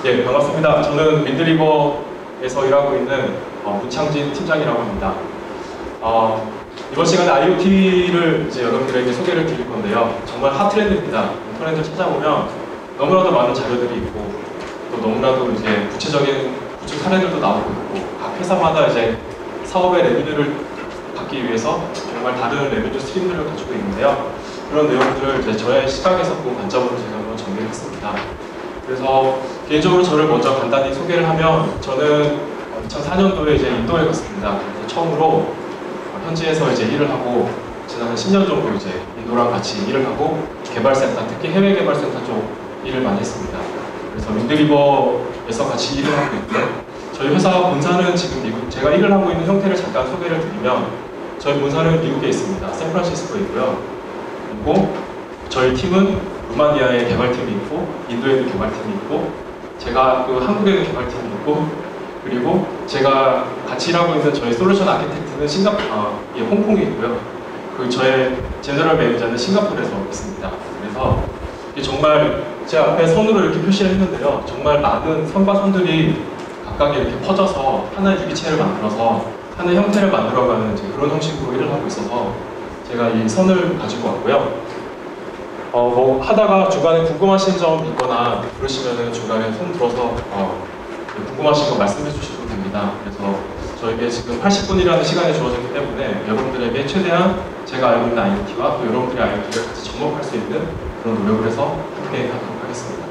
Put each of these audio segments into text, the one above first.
예, 반갑습니다. 저는 윈드리버에서 일하고 있는 문창진 팀장이라고 합니다. 이번 시간에 IoT를 이제 여러분들에게 소개를 드릴 건데요. 정말 핫트렌드입니다. 인터넷을 찾아보면 너무나도 많은 자료들이 있고 또 너무나도 이제 구체적인 구축 사례들도 나오고 있고 각 회사마다 이제 사업의 레비뉴를 받기 위해서 정말 다른 레비뉴 스트림들을 가지고 있는데요. 그런 내용들을 이제 저의 시각에서 본 관점으로 제가 한번 정리를 했습니다. 그래서 개인적으로 저를 먼저 간단히 소개를 하면 저는 2004년도에 이제 인도에 갔습니다. 그래서 처음으로 현지에서 이제 일을 하고 지난 10년 정도 이제 인도랑 같이 일을 하고 개발센터, 특히 해외 개발센터 쪽 일을 많이 했습니다. 그래서 윈드리버에서 같이 일을 하고 있고요. 저희 회사 본사는 지금 미국, 제가 일을 하고 있는 형태를 잠깐 소개를 드리면 저희 본사는 미국에 있습니다. 샌프란시스코에 있고요. 그리고 저희 팀은 루마니아에 개발팀이 있고 인도에도 개발팀이 있고 제가 그 한국에도 개발팀이 있고 그리고 제가 같이 일하고 있는 저희 솔루션 아키텍트는 홍콩에 있고요. 그 저의 제너럴 매니저는 싱가포르에서 있습니다. 그래서 이게 정말 제 앞에 선으로 이렇게 표시를 했는데요. 정말 많은 선과 선들이 각각 이렇게 퍼져서 하나의 유기체를 만들어서 하나의 형태를 만들어가는 그런 형식으로 일을 하고 있어서 제가 이 선을 가지고 왔고요. 뭐 하다가 중간에 궁금하신 점 있거나 그러시면은 중간에 손 들어서 궁금하신 거 말씀해 주셔도 됩니다. 그래서 저에게 지금 80분이라는 시간이 주어졌기 때문에 여러분들에게 최대한 제가 알고 있는 IoT와 또 여러분들의 IoT를 같이 접목할 수 있는 그런 노력을 해서 함께 하도록 하겠습니다.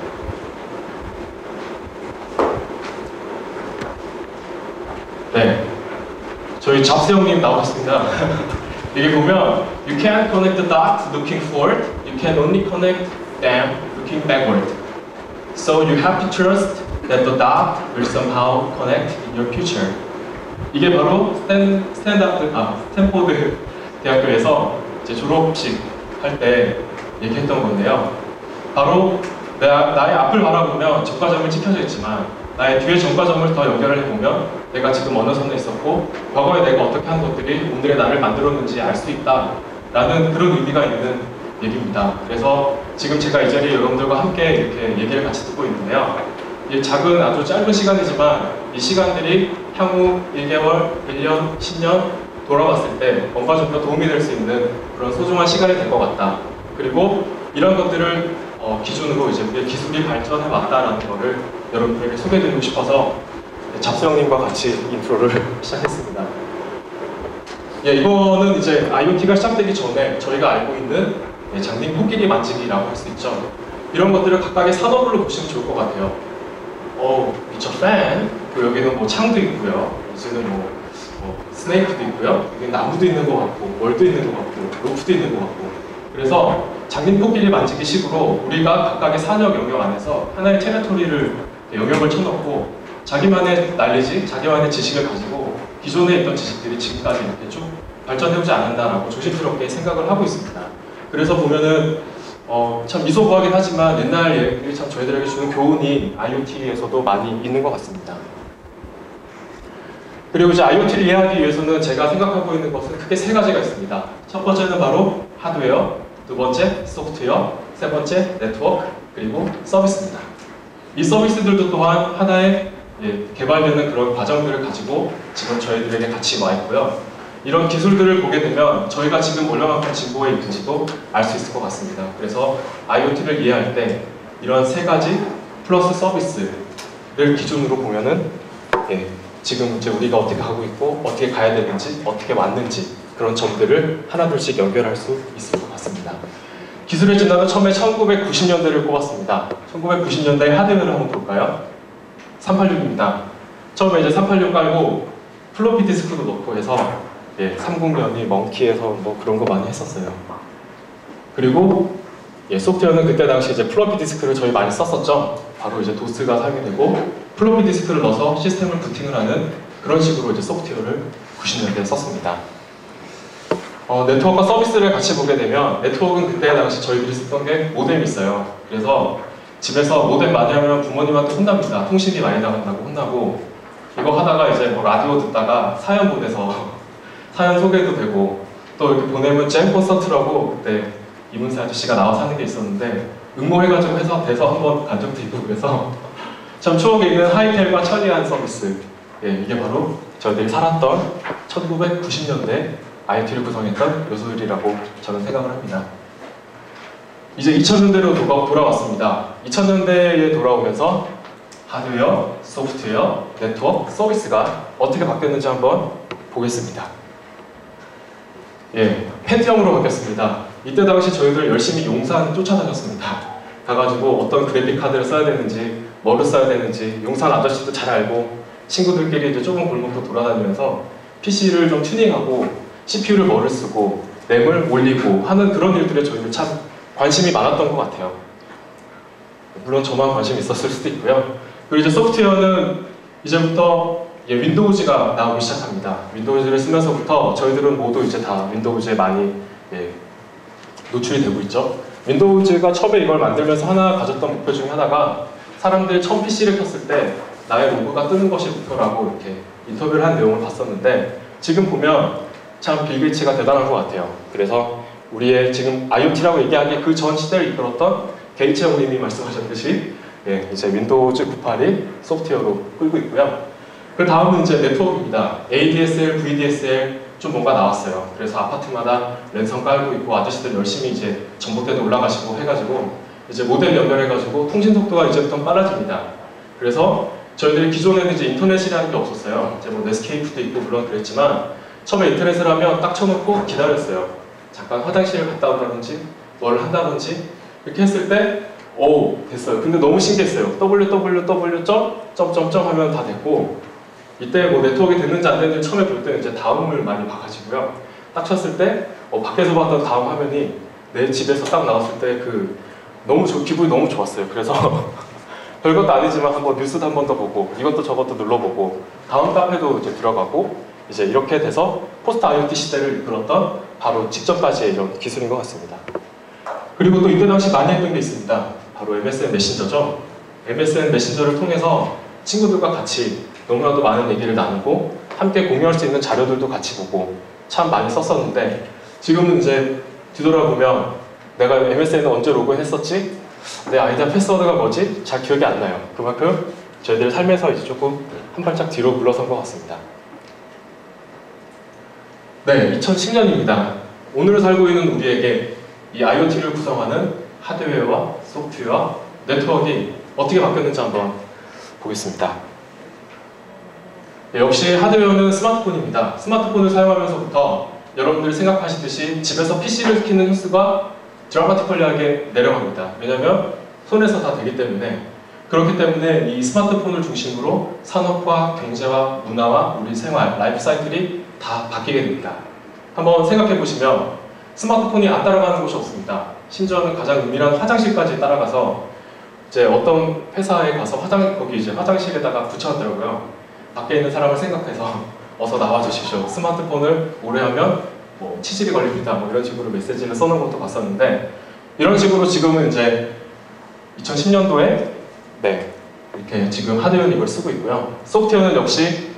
네, 저희 잡스 형님 나오셨습니다. 여기 보면 You can't connect the dots looking forward, you can only connect them looking backward. So you have to trust that the dot will somehow connect in your future. 이게 바로 스탠포드 대학교에서 이제 졸업식 할 때 얘기했던 건데요. 바로 나의 앞을 바라보면 정과점을 찍혀져 있지만 나의 뒤에 정과점을 더 연결을 해보면 내가 지금 어느 선에 있었고 과거에 내가 어떻게 한 것들이 오늘의 나를 만들었는지 알 수 있다 라는 그런 의미가 있는 얘기입니다. 그래서 지금 제가 이 자리에 여러분들과 함께 이렇게 얘기를 같이 듣고 있는데요. 이 작은 아주 짧은 시간이지만 이 시간들이 향후 1개월, 1년, 10년 돌아봤을 때 뭔가 좀 더 도움이 될 수 있는 그런 소중한 시간이 될 것 같다. 그리고 이런 것들을 기준으로 이제 우리의 기술이 발전해 왔다라는 거를 여러분들에게 소개해드리고 싶어서 잡스 형님과 같이 인트로를 시작했습니다. 예, 이거는 이제 IoT가 시작되기 전에 저희가 알고 있는 장님 코끼리 만지기라고 할 수 있죠. 이런 것들을 각각의 산업으로 보시면 좋을 것 같아요. 미쳐 팬. 그리고 여기는 뭐 창도 있고요. 이제는 뭐 스네이크도 있고요. 여기 나무도 있는 것 같고, 월도 있는 것 같고, 로프도 있는 것 같고. 그래서 장님 코끼리 만지기 식으로 우리가 각각의 산업 영역 안에서 하나의 테리토리를 영역을 쳐놓고 자기만의 날리지, 자기만의 지식을 가지고 기존에 있던 지식들이 지금까지 이렇게 쭉 발전해오지 않는다라고 조심스럽게 생각을 하고 있습니다. 그래서 보면은 참 미소거하긴 하지만 옛날 얘기들이 참 저희들에게 주는 교훈이 IoT에서도 많이 있는 것 같습니다. 그리고 이제 IoT를 이해하기 위해서는 제가 생각하고 있는 것은 크게 세 가지가 있습니다. 첫 번째는 바로 하드웨어, 두 번째 소프트웨어, 세 번째 네트워크, 그리고 서비스입니다. 이 서비스들도 또한 하나의 개발되는 그런 과정들을 가지고 지금 저희들에게 같이 와 있고요. 이런 기술들을 보게 되면 저희가 지금 얼마만큼 진보해 있는지도 알 수 있을 것 같습니다. 그래서 IoT를 이해할 때 이런 세 가지 플러스 서비스를 기준으로 보면은 지금 이제 우리가 어떻게 하고 있고 어떻게 가야 되는지 어떻게 왔는지 그런 점들을 하나둘씩 연결할 수 있을 것 같습니다. 기술의 진화는 처음에 1990년대를 꼽았습니다. 1990년대 하드웨어를 한번 볼까요? 386입니다. 처음에 이제 386 깔고 플로피 디스크도 넣고 해서 30년이 먼키에서 뭐 그런 거 많이 했었어요. 그리고 소프트웨어는 그때 당시 이제 플로피 디스크를 저희 많이 썼었죠. 바로 이제 도스가 사용되고 플로피 디스크를 넣어서 시스템을 부팅을 하는 그런 식으로 이제 소프트웨어를 90년대에 썼습니다. 네트워크와 서비스를 같이 보게 되면 네트워크는 그때 당시 저희들이 썼던 게 모뎀이 있어요. 그래서 집에서 모뎀 많이 하면 부모님한테 혼납니다. 통신이 많이 나간다고 혼나고 이거 하다가 이제 뭐 라디오 듣다가 사연 보내서 사연 소개도 되고 또 이렇게 보내면 잼 콘서트라고 그때 이문세 아저씨가 나와서 하는 게 있었는데 응모해가지고 해서 돼서 한번 간 적도 있고 그래서 참 추억에 있는 하이텔과 천리안 서비스. 예, 이게 바로 저희들이 살았던 1990년대 IoT를 구성했던 요소들이라고 저는 생각을 합니다. 이제 2000년대로 돌아왔습니다. 2000년대에 돌아오면서 하드웨어, 소프트웨어, 네트워크, 서비스가 어떻게 바뀌었는지 한번 보겠습니다. 예, 펜티엄으로 바뀌었습니다. 이때 당시 저희들 열심히 용산 쫓아다녔습니다. 가가지고 어떤 그래픽 카드를 써야 되는지, 뭐를 써야 되는지, 용산 아저씨도 잘 알고 친구들끼리 이제 좁은 골목도 돌아다니면서 PC를 좀 튜닝하고 CPU를 뭐를 쓰고 램을 올리고 하는 그런 일들에 저희들 참 관심이 많았던 것 같아요. 물론 저만 관심이 있었을 수도 있고요. 그리고 이제 소프트웨어는 이제부터 윈도우즈가 나오기 시작합니다. 윈도우즈를 쓰면서부터 저희들은 모두 이제 다 윈도우즈에 많이 노출이 되고 있죠. 윈도우즈가 처음에 이걸 만들면서 하나 가졌던 목표 중에 하나가 사람들이 처음 PC를 켰을 때 나의 로고가 뜨는 것이 목표라고 이렇게 인터뷰를 한 내용을 봤었는데 지금 보면 참 빌 게이츠가 대단한 것 같아요. 그래서 우리의 지금 IoT라고 얘기하기에 그 전 시대를 이끌었던 게이츠 형님이 말씀하셨듯이 이제 윈도우즈 982 소프트웨어로 끌고 있고요. 그 다음은 이제 네트워크입니다. ADSL, VDSL 좀 뭔가 나왔어요. 그래서 아파트마다 랜선 깔고 있고 아저씨들 열심히 이제 전봇대도 올라가시고 해가지고 이제 모뎀 연결해가지고 통신 속도가 이제부터 빨라집니다. 그래서 저희들이 기존에는 이제 인터넷이라는 게 없었어요. 이제 뭐 넷스케이프도 있고 물론 그랬지만 처음에 인터넷을 하면 딱 쳐놓고 기다렸어요. 잠깐 화장실을 갔다 온다든지 뭘 한다든지 이렇게 했을 때 오 됐어요. 근데 너무 신기했어요. www. 점점점 하면 다 됐고 이때 뭐 네트워크가 됐는지 안 됐는지 처음에 볼 때는 이제 다음을 많이 봐가지고요. 딱 쳤을 때 밖에서 봤던 다음 화면이 내 집에서 딱 나왔을 때 너무 기분이 너무 좋았어요. 그래서 별것도 아니지만 한번 뉴스도 한 번 더 보고 이것도 저것도 눌러보고 다음 카페도 이제 들어가고 이제 이렇게 돼서 포스트 IoT 시대를 이끌었던 바로 직전까지의 이런 기술인 것 같습니다. 그리고 또 이때 당시 많이 했던 게 있습니다. 바로 MSN 메신저죠. MSN 메신저를 통해서 친구들과 같이 너무나도 많은 얘기를 나누고 함께 공유할 수 있는 자료들도 같이 보고 참 많이 썼었는데 지금은 이제 뒤돌아보면 내가 MSN에 언제 로그인했었지? 내 아이디와 패스워드가 뭐지? 잘 기억이 안 나요. 그만큼 저희들 삶에서 이제 조금 한 발짝 뒤로 물러선 것 같습니다. 네, 2010년입니다. 오늘 살고 있는 우리에게 이 IoT를 구성하는 하드웨어와 소프트웨어와 네트워크가 어떻게 바뀌었는지 한번 보겠습니다. 역시 하드웨어는 스마트폰입니다. 스마트폰을 사용하면서부터 여러분들이 생각하시듯이 집에서 PC를 켜는 횟수가 드라마티컬리하게 내려갑니다. 왜냐하면 손에서 다 되기 때문에. 그렇기 때문에 이 스마트폰을 중심으로 산업과 경제와 문화와 우리 생활, 라이프 사이클이 다 바뀌게 됩니다. 한번 생각해 보시면 스마트폰이 안 따라가는 곳이 없습니다. 심지어는 가장 은밀한 화장실까지 따라가서 이제 어떤 회사에 가서 거기 이제 화장실에다가 붙여놨더라고요. 밖에 있는 사람을 생각해서 어서 나와주십시오. 스마트폰을 오래 하면 뭐 치질이 걸립니다. 뭐 이런 식으로 메시지를 써놓은 것도 봤었는데 이런 식으로 지금은 이제 2010년도에 이렇게 지금 하드웨어는 이걸 쓰고 있고요. 소프트웨어는 역시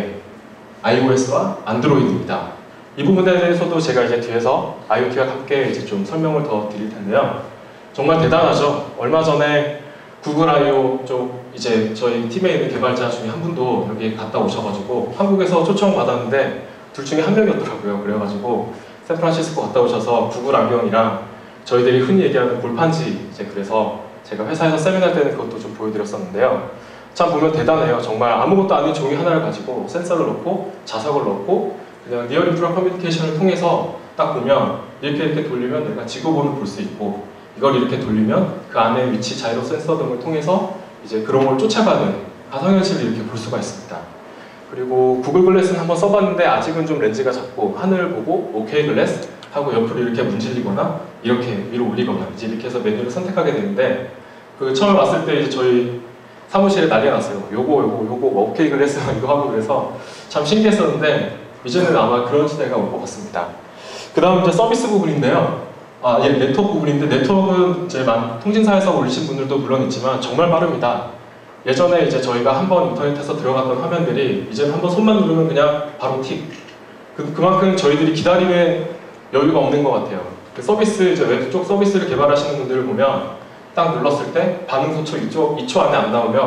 iOS와 안드로이드입니다. 이 부분에 대해서도 제가 이제 뒤에서 IoT와 함께 이제 좀 설명을 더 드릴 텐데요. 정말 대단하죠. 얼마 전에 구글 I/O 쪽 이제 저희 팀에 있는 개발자 중에 한 분도 여기 갔다 오셔가지고 한국에서 초청 받았는데 둘 중에 한 명이었더라고요. 그래가지고 샌프란시스코 갔다 오셔서 구글 안경이랑 저희들이 흔히 얘기하는 볼판지 이제 그래서 제가 회사에서 세미나 때는 그것도 좀 보여드렸었는데요. 참 보면 대단해요. 정말 아무것도 아닌 종이 하나를 가지고 센서를 넣고 자석을 넣고 그냥 니어 인프라 커뮤니케이션을 통해서 딱 보면 이렇게 돌리면 내가 지구본을 볼 수 있고 이걸 이렇게 돌리면 그 안에 위치 자이로 센서 등을 통해서 이제 그런 걸 쫓아가는 가상현실을 이렇게 볼 수가 있습니다. 그리고 구글 글래스는 한번 써봤는데 아직은 좀 렌즈가 작고 하늘을 보고 오케이 글래스 하고 옆으로 이렇게 문질리거나 이렇게 위로 올리거나 이제 이렇게 해서 메뉴를 선택하게 되는데 그 처음에 왔을 때 이제 저희 사무실에 난리가 났어요. 요거 뭐 오케이 글래스 이거 하고 그래서 참 신기했었는데 이제는 아마 그런 시대가 올 것 같습니다. 그 다음 이제 서비스 부분인데요. 네트워크 부분인데 네트워크는 이제 통신사에서 올리신 분들도 물론 있지만 정말 빠릅니다. 예전에 이제 저희가 한번 인터넷에서 들어갔던 화면들이 이제 한번 손만 누르면 그냥 바로 틱. 그만큼 저희들이 기다림에 여유가 없는 것 같아요. 그 서비스 이제 웹 쪽 서비스를 개발하시는 분들을 보면 딱 눌렀을 때 반응 소초 2초 안에 안 나오면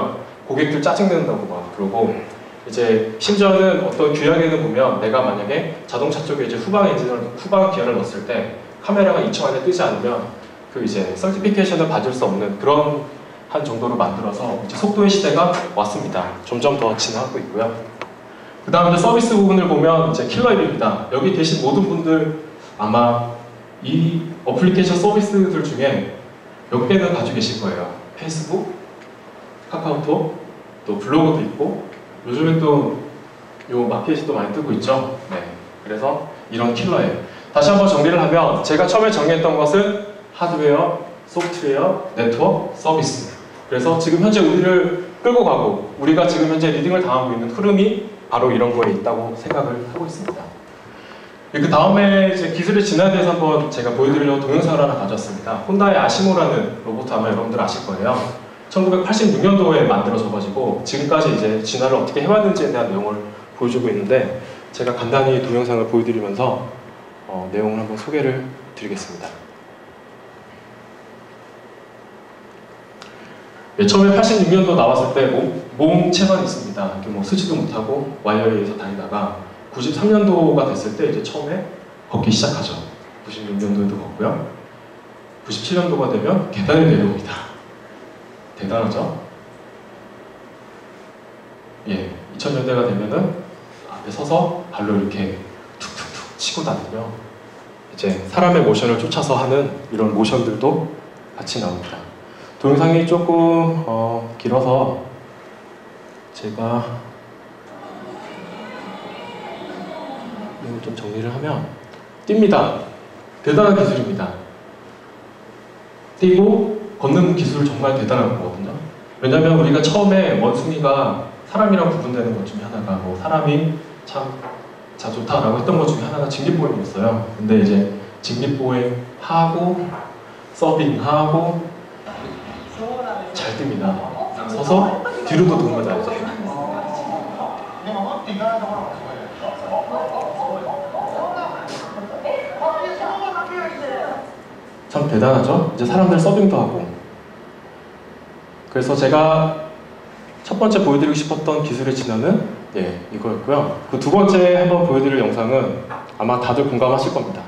고객들 짜증낸다고 막 그러고, 이제 심지어는 어떤 규약에는 보면 내가 만약에 자동차 쪽에 이제 후방 기어를 넣었을 때 카메라가 2초 안에 뜨지 않으면 그 이제 서티피케이션을 받을 수 없는 그런 한 정도로 만들어서 이제 속도의 시대가 왔습니다. 점점 더 진화하고 있고요. 그 다음에 서비스 부분을 보면 이제 킬러 앱입니다. 여기 계신 모든 분들 아마 이 어플리케이션 서비스들 중에 몇 개는 가지고 계실 거예요. 페이스북, 카카오톡, 또 블로그도 있고, 요즘에 또 요 마켓이 또 많이 뜨고 있죠. 네. 그래서 이런 킬러 앱. 다시 한번 정리를 하면 제가 처음에 정리했던 것은 하드웨어, 소프트웨어, 네트워크, 서비스. 그래서 지금 현재 우리를 끌고 가고 우리가 지금 현재 리딩을 당하고 있는 흐름이 바로 이런 거에 있다고 생각을 하고 있습니다. 그 다음에 이제 기술의 진화에 대해서 한번 제가 보여드리려고 동영상을 하나 가져왔습니다. 혼다의 아시모라는 로봇 아마 여러분들 아실 거예요. 1986년도에 만들어져가지고 지금까지 이제 진화를 어떻게 해왔는지에 대한 내용을 보여주고 있는데, 제가 간단히 동영상을 보여드리면서 내용을 한번 소개를 드리겠습니다. 네, 처음에 86년도 나왔을 때 몸체만 있습니다. 이렇게 뭐 쓰지도 못하고 와이어에 의해서 다니다가 93년도가 됐을 때 이제 처음에 걷기 시작하죠. 96년도에도 걷고요. 97년도가 되면 계단을 내려옵니다. 대단하죠? 예, 2000년대가 되면은 앞에 서서 발로 이렇게 툭툭툭 치고 다니며 이제 사람의 모션을 쫓아서 하는 이런 모션들도 같이 나옵니다. 동영상이 조금 길어서 제가 이걸 좀 정리를 하면 뜁니다. 대단한 기술입니다. 뛰고 걷는 기술 정말 대단한 거거든요. 왜냐면 우리가 처음에 원숭이가 사람이랑 구분되는 것 중에 하나가 뭐 사람이 참 좋다라고 했던 것 중에 하나가 직립보행이었어요. 근데 이제 직립보행 하고 서빙하고 잘 뜹니다. 서서 뒤로도 돕니다. 이제. 참 대단하죠? 이제 사람들 서빙도 하고. 그래서 제가 첫 번째 보여드리고 싶었던 기술의 진화는 이거였고요. 그 두 번째 한번 보여드릴 영상은 아마 다들 공감하실 겁니다.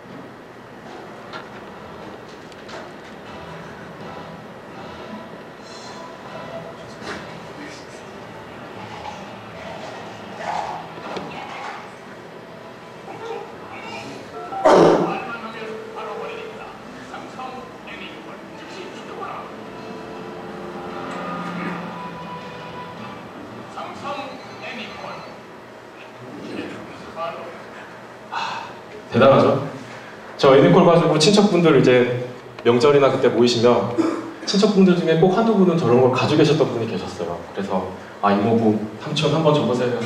대단하죠? 저 애니콜 가지고 친척분들 이제 명절이나 그때 모이시면 친척분들 중에 꼭 한두 분은 저런 걸 가지고 계셨던 분이 계셨어요. 그래서 이모부, 삼촌 한번 줘보세요.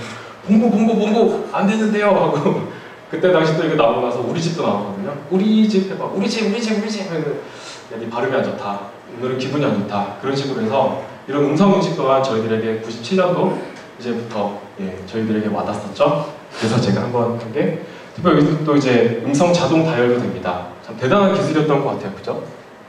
봉부 안 되는데요 하고 그때 당시 또 이거 나오고 나서 우리 집도 나오거든요. 우리 집 해봐. 우리 집 하면 네 발음이 안 좋다. 오늘은 기분이 안 좋다. 그런 식으로 해서 이런 음성인식 또한 저희들에게 97년도 이제부터 저희들에게 와닿았었죠. 그래서 제가 한번 한 게 특별히 또 이제 음성 자동 다이얼도 됩니다. 참 대단한 기술이었던 것 같아요. 그죠?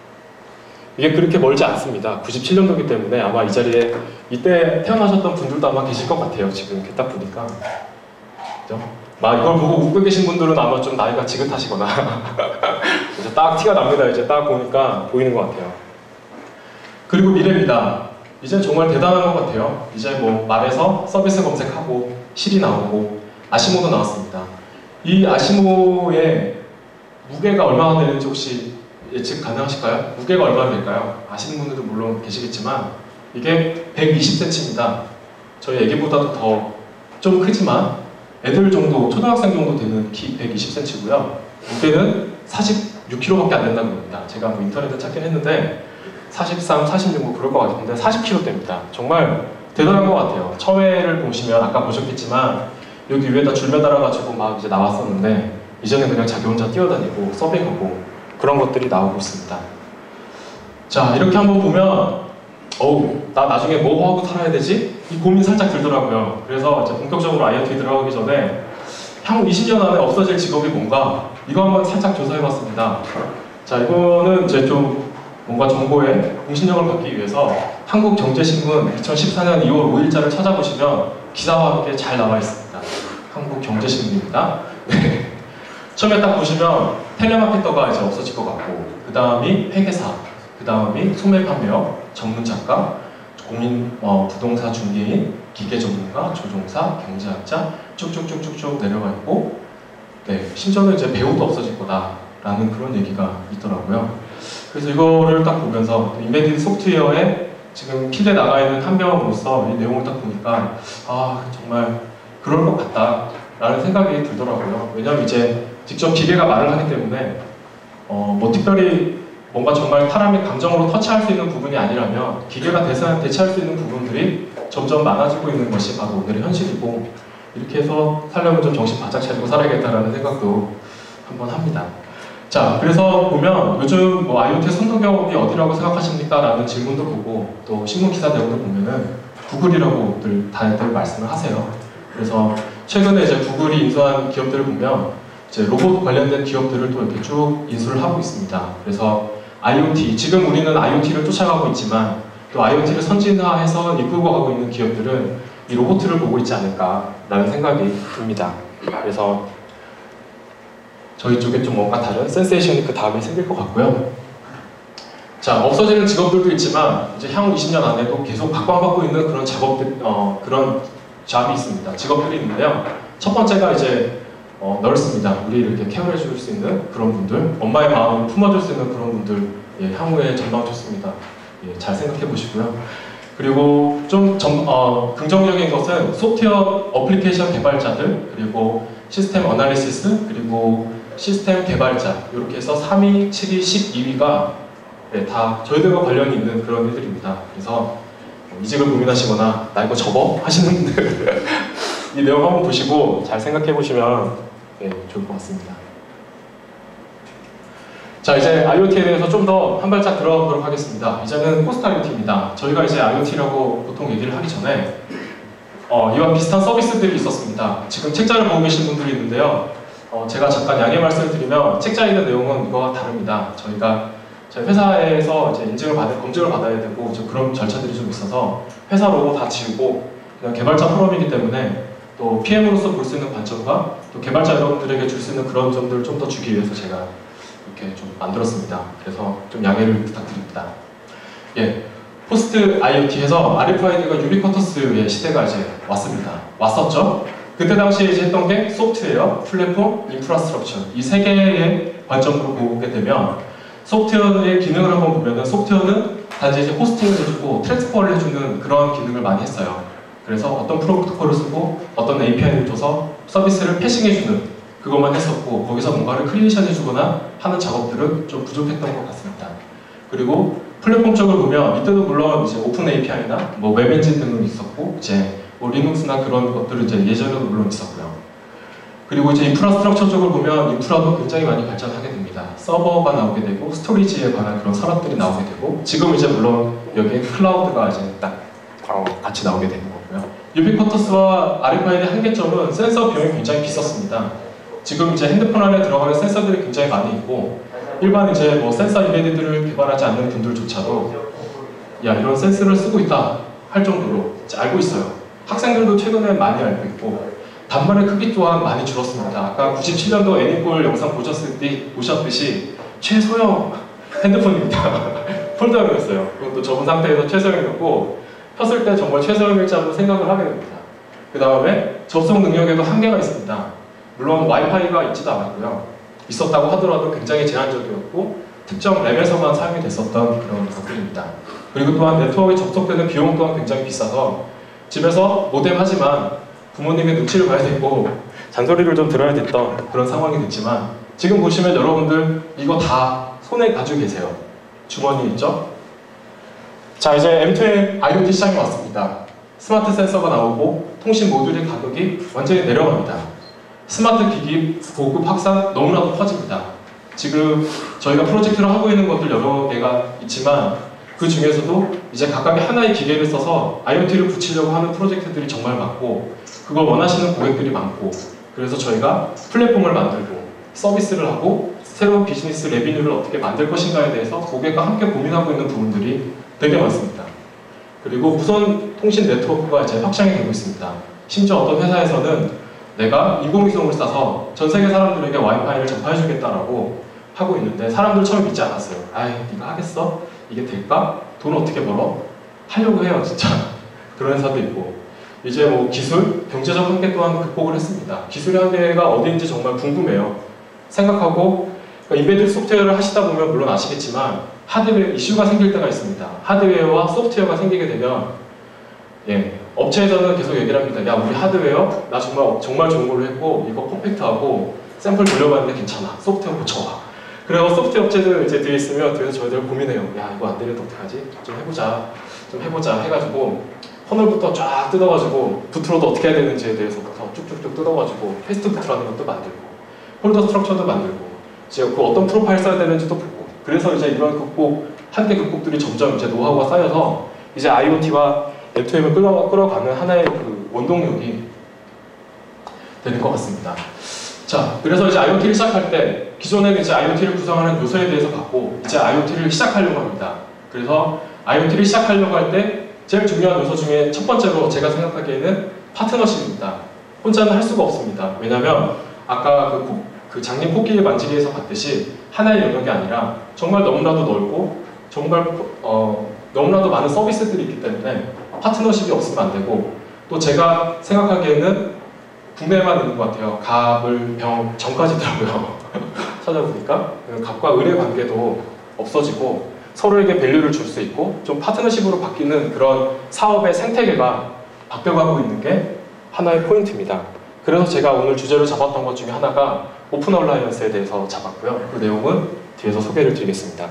이게 그렇게 멀지 않습니다. 97년도이기 때문에 아마 이 자리에 이때 태어나셨던 분들도 아마 계실 것 같아요. 지금 이렇게 딱 보니까. 그죠? 막 이걸 보고 웃고 계신 분들은 아마 좀 나이가 지긋하시거나 그래서 딱 티가 납니다. 이제 딱 보니까 보이는 것 같아요. 그리고 미래입니다. 이제 정말 대단한 것 같아요. 이제 뭐 말에서 서비스 검색하고 실이 나오고 아시모도 나왔습니다. 이 아시모의 무게가 얼마나 되는지 혹시 예측 가능하실까요? 무게가 얼마나 될까요? 아시는 분들도 물론 계시겠지만 이게 120cm입니다. 저희 애기보다도 더 좀 크지만 애들 정도, 초등학생 정도 되는 키 120cm고요. 무게는 46kg밖에 안 된다고 합니다. 제가 뭐 인터넷에 찾긴 했는데 43, 46 뭐 그럴 것 같은데 40kg대입니다. 정말 대단한 것 같아요. 처회를 보시면 아까 보셨겠지만 여기 위에다 줄 매달아가지고 막 이제 나왔었는데 이제는 그냥 자기 혼자 뛰어다니고 서빙하고 그런 것들이 나오고 있습니다. 자, 이렇게 한번 보면 나 나중에 뭐 하고 살아야 되지? 이 고민 살짝 들더라고요. 그래서 이제 본격적으로 IoT 들어가기 전에 향후 20년 안에 없어질 직업이 뭔가 이거 한번 살짝 조사해봤습니다. 자, 이거는 이제 좀 뭔가 정보에 공신력을 받기 위해서 한국경제신문 2014년 2월 5일자를 찾아보시면 기사와 함께 잘 나와 있습니다. 한국경제신문입니다. 네. 처음에 딱 보시면 텔레마케터가 이제 없어질 것 같고, 그 다음이 회계사, 그 다음이 소매 판매업, 전문 작가, 공인 부동산 중개인, 기계 전문가, 조종사, 경제학자 쭉쭉쭉쭉쭉 내려가 있고, 네, 심지어는 이제 배우도 없어질 거다라는 그런 얘기가 있더라고요. 그래서 이거를 딱 보면서 인베디드 소프트웨어에 지금 필드에 나가 있는 한 명으로서 이 내용을 딱 보니까 아 정말 그럴 것 같다라는 생각이 들더라고요. 왜냐하면 이제 직접 기계가 말을 하기 때문에 뭐 특별히 뭔가 정말 사람의 감정으로 터치할 수 있는 부분이 아니라면 기계가 대체할 수 있는 부분들이 점점 많아지고 있는 것이 바로 오늘의 현실이고, 이렇게 해서 살려면 좀 정신 바짝 차리고 살아야겠다라는 생각도 한번 합니다. 자, 그래서 보면 요즘 뭐 IoT 선도기업이 어디라고 생각하십니까? 라는 질문도 보고 또 신문 기사 내용도 보면은 구글이라고 다들 말씀을 하세요. 그래서 최근에 이제 구글이 인수한 기업들을 보면 이제 로봇 관련된 기업들을 또 이렇게 쭉 인수를 하고 있습니다. 그래서 IoT, 지금 우리는 IoT를 쫓아가고 있지만 또 IoT를 선진화해서 이끌고 가고 있는 기업들은 이 로봇을 보고 있지 않을까라는 생각이 듭니다. 그래서 저희 쪽에 좀 뭔가 다른 센세이션이 그 다음에 생길 것 같고요. 자, 없어지는 직업들도 있지만 이제 향후 20년 안에도 계속 각광받고 있는 그런 작업들, 그런 잡이 있습니다. 직업들이 있는데요. 첫 번째가 이제 널스입니다. 우리 이렇게 케어해 줄 수 있는 그런 분들, 엄마의 마음을 품어줄 수 있는 그런 분들, 예, 향후에 전망 좋습니다. 예, 잘 생각해 보시고요. 그리고 좀 긍정적인 것은 소프트웨어 어플리케이션 개발자들, 그리고 시스템 어널리시스, 그리고 시스템 개발자, 이렇게 해서 3위, 7위, 12위가 네, 다 저희들과 관련이 있는 그런 애들입니다. 그래서 이직을 고민하시거나 나 이거 접어? 하시는 분들 이 내용 한번 보시고 잘 생각해 보시면 네, 좋을 것 같습니다. 자, 이제 IoT에 대해서 좀 더 한 발짝 들어보도록 하겠습니다. 이제는 포스트 IoT입니다. 저희가 이제 IoT라고 보통 얘기를 하기 전에 이와 비슷한 서비스들이 있었습니다. 지금 책자를 보고 계신 분들이 있는데요. 제가 잠깐 양해 말씀을 드리면 책자에 있는 내용은 이거와 다릅니다. 저희 회사에서 이제 검증을 받아야 되고 그런 절차들이 좀 있어서 회사 로고 다 지우고 그냥 개발자 포럼이기 때문에 또 PM으로서 볼 수 있는 관점과 또 개발자 여러분들에게 줄 수 있는 그런 점들을 좀 더 주기 위해서 제가 이렇게 좀 만들었습니다. 그래서 좀 양해를 부탁드립니다. 예, 포스트 IoT에서 RFID가 유비쿼터스의 시대가 이제 왔었죠. 그때 당시에 이제 했던 게 소프트웨어, 플랫폼, 인프라스트럭처 이 세 개의 관점으로 보게 되면 소프트웨어의 기능을 한번 보면은 소프트웨어는 단지 이제 호스팅을 해주고 트랜스퍼를 해주는 그런 기능을 많이 했어요. 그래서 어떤 프로토콜을 쓰고 어떤 API를 줘서 서비스를 패싱해주는 그것만 했었고 거기서 뭔가를 크리에이션 해주거나 하는 작업들은 좀 부족했던 것 같습니다. 그리고 플랫폼 쪽을 보면 이때도 물론 이제 오픈 API나 뭐 웹 엔진 등은 있었고 이제 뭐 리눅스나 그런 것들은 이제 예전에도 물론 있었고요. 그리고 이제 인프라스트럭처 쪽을 보면 인프라도 굉장히 많이 발전하게 됩니다. 서버가 나오게 되고 스토리지에 관한 그런 산업들이 나오게 되고 지금 이제 물론 여기에 클라우드가 이제 딱 같이 나오게 되는 거고요. 유비쿼터스와 RFID의 한계점은 센서 비용이 굉장히 비쌌습니다. 지금 이제 핸드폰 안에 들어가는 센서들이 굉장히 많이 있고 일반 이제 뭐 센서 인베디드를 개발하지 않는 분들조차도 야 이런 센서를 쓰고 있다 할 정도로 알고 있어요. 학생들도 최근에 많이 알고 있고 단말의 크기 또한 많이 줄었습니다. 아까 97년도 애니콜 영상 보셨듯이 최소형 핸드폰입니다. 폴더용이었어요. 그것도 접은 상태에서 최소형이었고 폈을 때 정말 최소형일지라고 생각을 하게 됩니다. 그 다음에 접속 능력에도 한계가 있습니다. 물론 와이파이가 있지도 않았고요. 있었다고 하더라도 굉장히 제한적이었고 특정 램에서만 사용이 됐었던 그런 것들입니다. 그리고 또한 네트워크에 접속되는 비용 또한 굉장히 비싸서 집에서 모뎀 하지만 부모님의 눈치를 봐야 되고 잔소리를 좀 들어야 됐던 그런 상황이 됐지만 지금 보시면 여러분들 이거 다 손에 가지고 계세요. 주머니에 있죠? 자, 이제 M2M IoT 시장이 왔습니다. 스마트 센서가 나오고 통신 모듈의 가격이 완전히 내려갑니다. 스마트 기기 보급 확산 너무나도 커집니다. 지금 저희가 프로젝트를 하고 있는 것들 여러 개가 있지만 그 중에서도 이제 각각의 하나의 기계를 써서 IoT를 붙이려고 하는 프로젝트들이 정말 많고 그걸 원하시는 고객들이 많고 그래서 저희가 플랫폼을 만들고 서비스를 하고 새로운 비즈니스 레비뉴를 어떻게 만들 것인가에 대해서 고객과 함께 고민하고 있는 부분들이 되게 많습니다. 그리고 무선 통신 네트워크가 이제 확장이 되고 있습니다. 심지어 어떤 회사에서는 내가 인공위성을 쏴서 전 세계 사람들에게 와이파이를 전파해주겠다라고 하고 있는데 사람들 처음 믿지 않았어요. 아이, 네가 하겠어? 이게 될까? 돈 어떻게 벌어? 하려고 해요, 진짜. 그런 회사도 있고. 이제 뭐 기술, 경제적 한계 또한 극복을 했습니다. 기술의 한계가 어디인지 정말 궁금해요. 생각하고 인베드 소프트웨어를 하시다 보면 물론 아시겠지만 하드웨어 이슈가 생길 때가 있습니다. 하드웨어와 소프트웨어가 생기게 되면 업체에서는 계속 얘기를 합니다. 야, 우리 하드웨어 나 정말 좋은 걸로 했고 이거 퍼펙트하고 샘플 돌려봤는데 괜찮아. 소프트웨어 고쳐와. 그래서 소프트웨어 업체들 이제 뒤에 있으면 뒤에서 저희들 고민해요. 야, 이거 안 되는데 어떡하지? 좀 해보자 해가지고 퍼널부터 쫙 뜯어가지고 부트로도 어떻게 해야 되는지에 대해서부터 쭉쭉쭉 뜯어가지고 패스트 부트라는 것도 만들고 홀더 스트럭처도 만들고 이제 그 어떤 프로파일 써야 되는지도 보고 그래서 이제 이런 한계 극복들이 점점 이제 노하우가 쌓여서 이제 IoT와 M2M을 끌어가는 하나의 그 원동력이 되는 것 같습니다. 자, 그래서 이제 IoT를 시작할 때 기존에는 이제 IoT를 구성하는 요소에 대해서 봤고 이제 IoT를 시작하려고 합니다. 그래서 IoT를 시작하려고 할 때 제일 중요한 요소 중에 첫 번째로 제가 생각하기에는 파트너십입니다. 혼자는 할 수가 없습니다. 왜냐하면 아까 그 장님 코끼리 만지기에서 봤듯이 하나의 영역이 아니라 정말 너무나도 넓고 정말 너무나도 많은 서비스들이 있기 때문에 파트너십이 없으면 안 되고 또 제가 생각하기에는 국내에만 있는 것 같아요. 갑을 병 정까지더라고요. 찾아보니까 갑과 을의 관계도 없어지고 서로에게 밸류를 줄 수 있고 좀 파트너십으로 바뀌는 그런 사업의 생태계가 바뀌어가고 있는 게 하나의 포인트입니다. 그래서 제가 오늘 주제로 잡았던 것 중에 하나가 오픈 얼라이언스에 대해서 잡았고요. 그 내용은 뒤에서 소개를 드리겠습니다.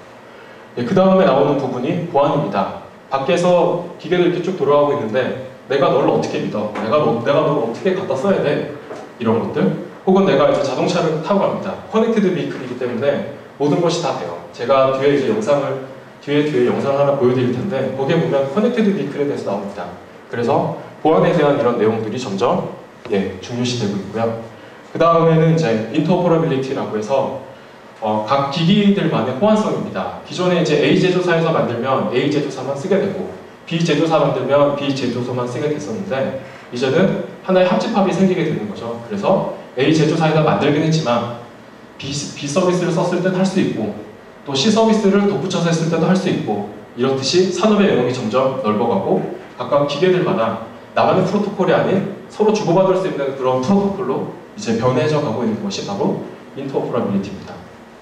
그 다음에 나오는 부분이 보안입니다. 밖에서 기계들 이렇게 쭉 돌아가고 있는데 내가 너를 어떻게 믿어? 내가 너를 어떻게 갖다 써야 돼? 이런 것들 혹은 내가 이제 자동차를 타고 갑니다. 커넥티드 비클이기 때문에 모든 것이 다 돼요. 제가 뒤에 이제 뒤에 영상을 하나 보여드릴 텐데 거기에 보면 커넥티드 비클에 대해서 나옵니다. 그래서 보안에 대한 이런 내용들이 점점 중요시되고 있고요. 그 다음에는 이제 인터오퍼러빌리티라고 해서 각 기기들만의 호환성입니다. 기존에 이제 A 제조사에서 만들면 A 제조사만 쓰게 되고 B 제조사 만들면 B 제조사만 쓰게 됐었는데 이제는 하나의 합집합이 생기게 되는 거죠. 그래서 A 제조사에서 만들긴 했지만 B 서비스를 썼을 땐 할 수 있고 또 C 서비스를 덧붙여서 했을 때도 할 수 있고 이렇듯이 산업의 영역이 점점 넓어가고 각각 기계들마다 나만의 프로토콜이 아닌 서로 주고받을 수 있는 그런 프로토콜로 이제 변해져 가고 있는 것이 바로 인터오퍼러빌리티입니다.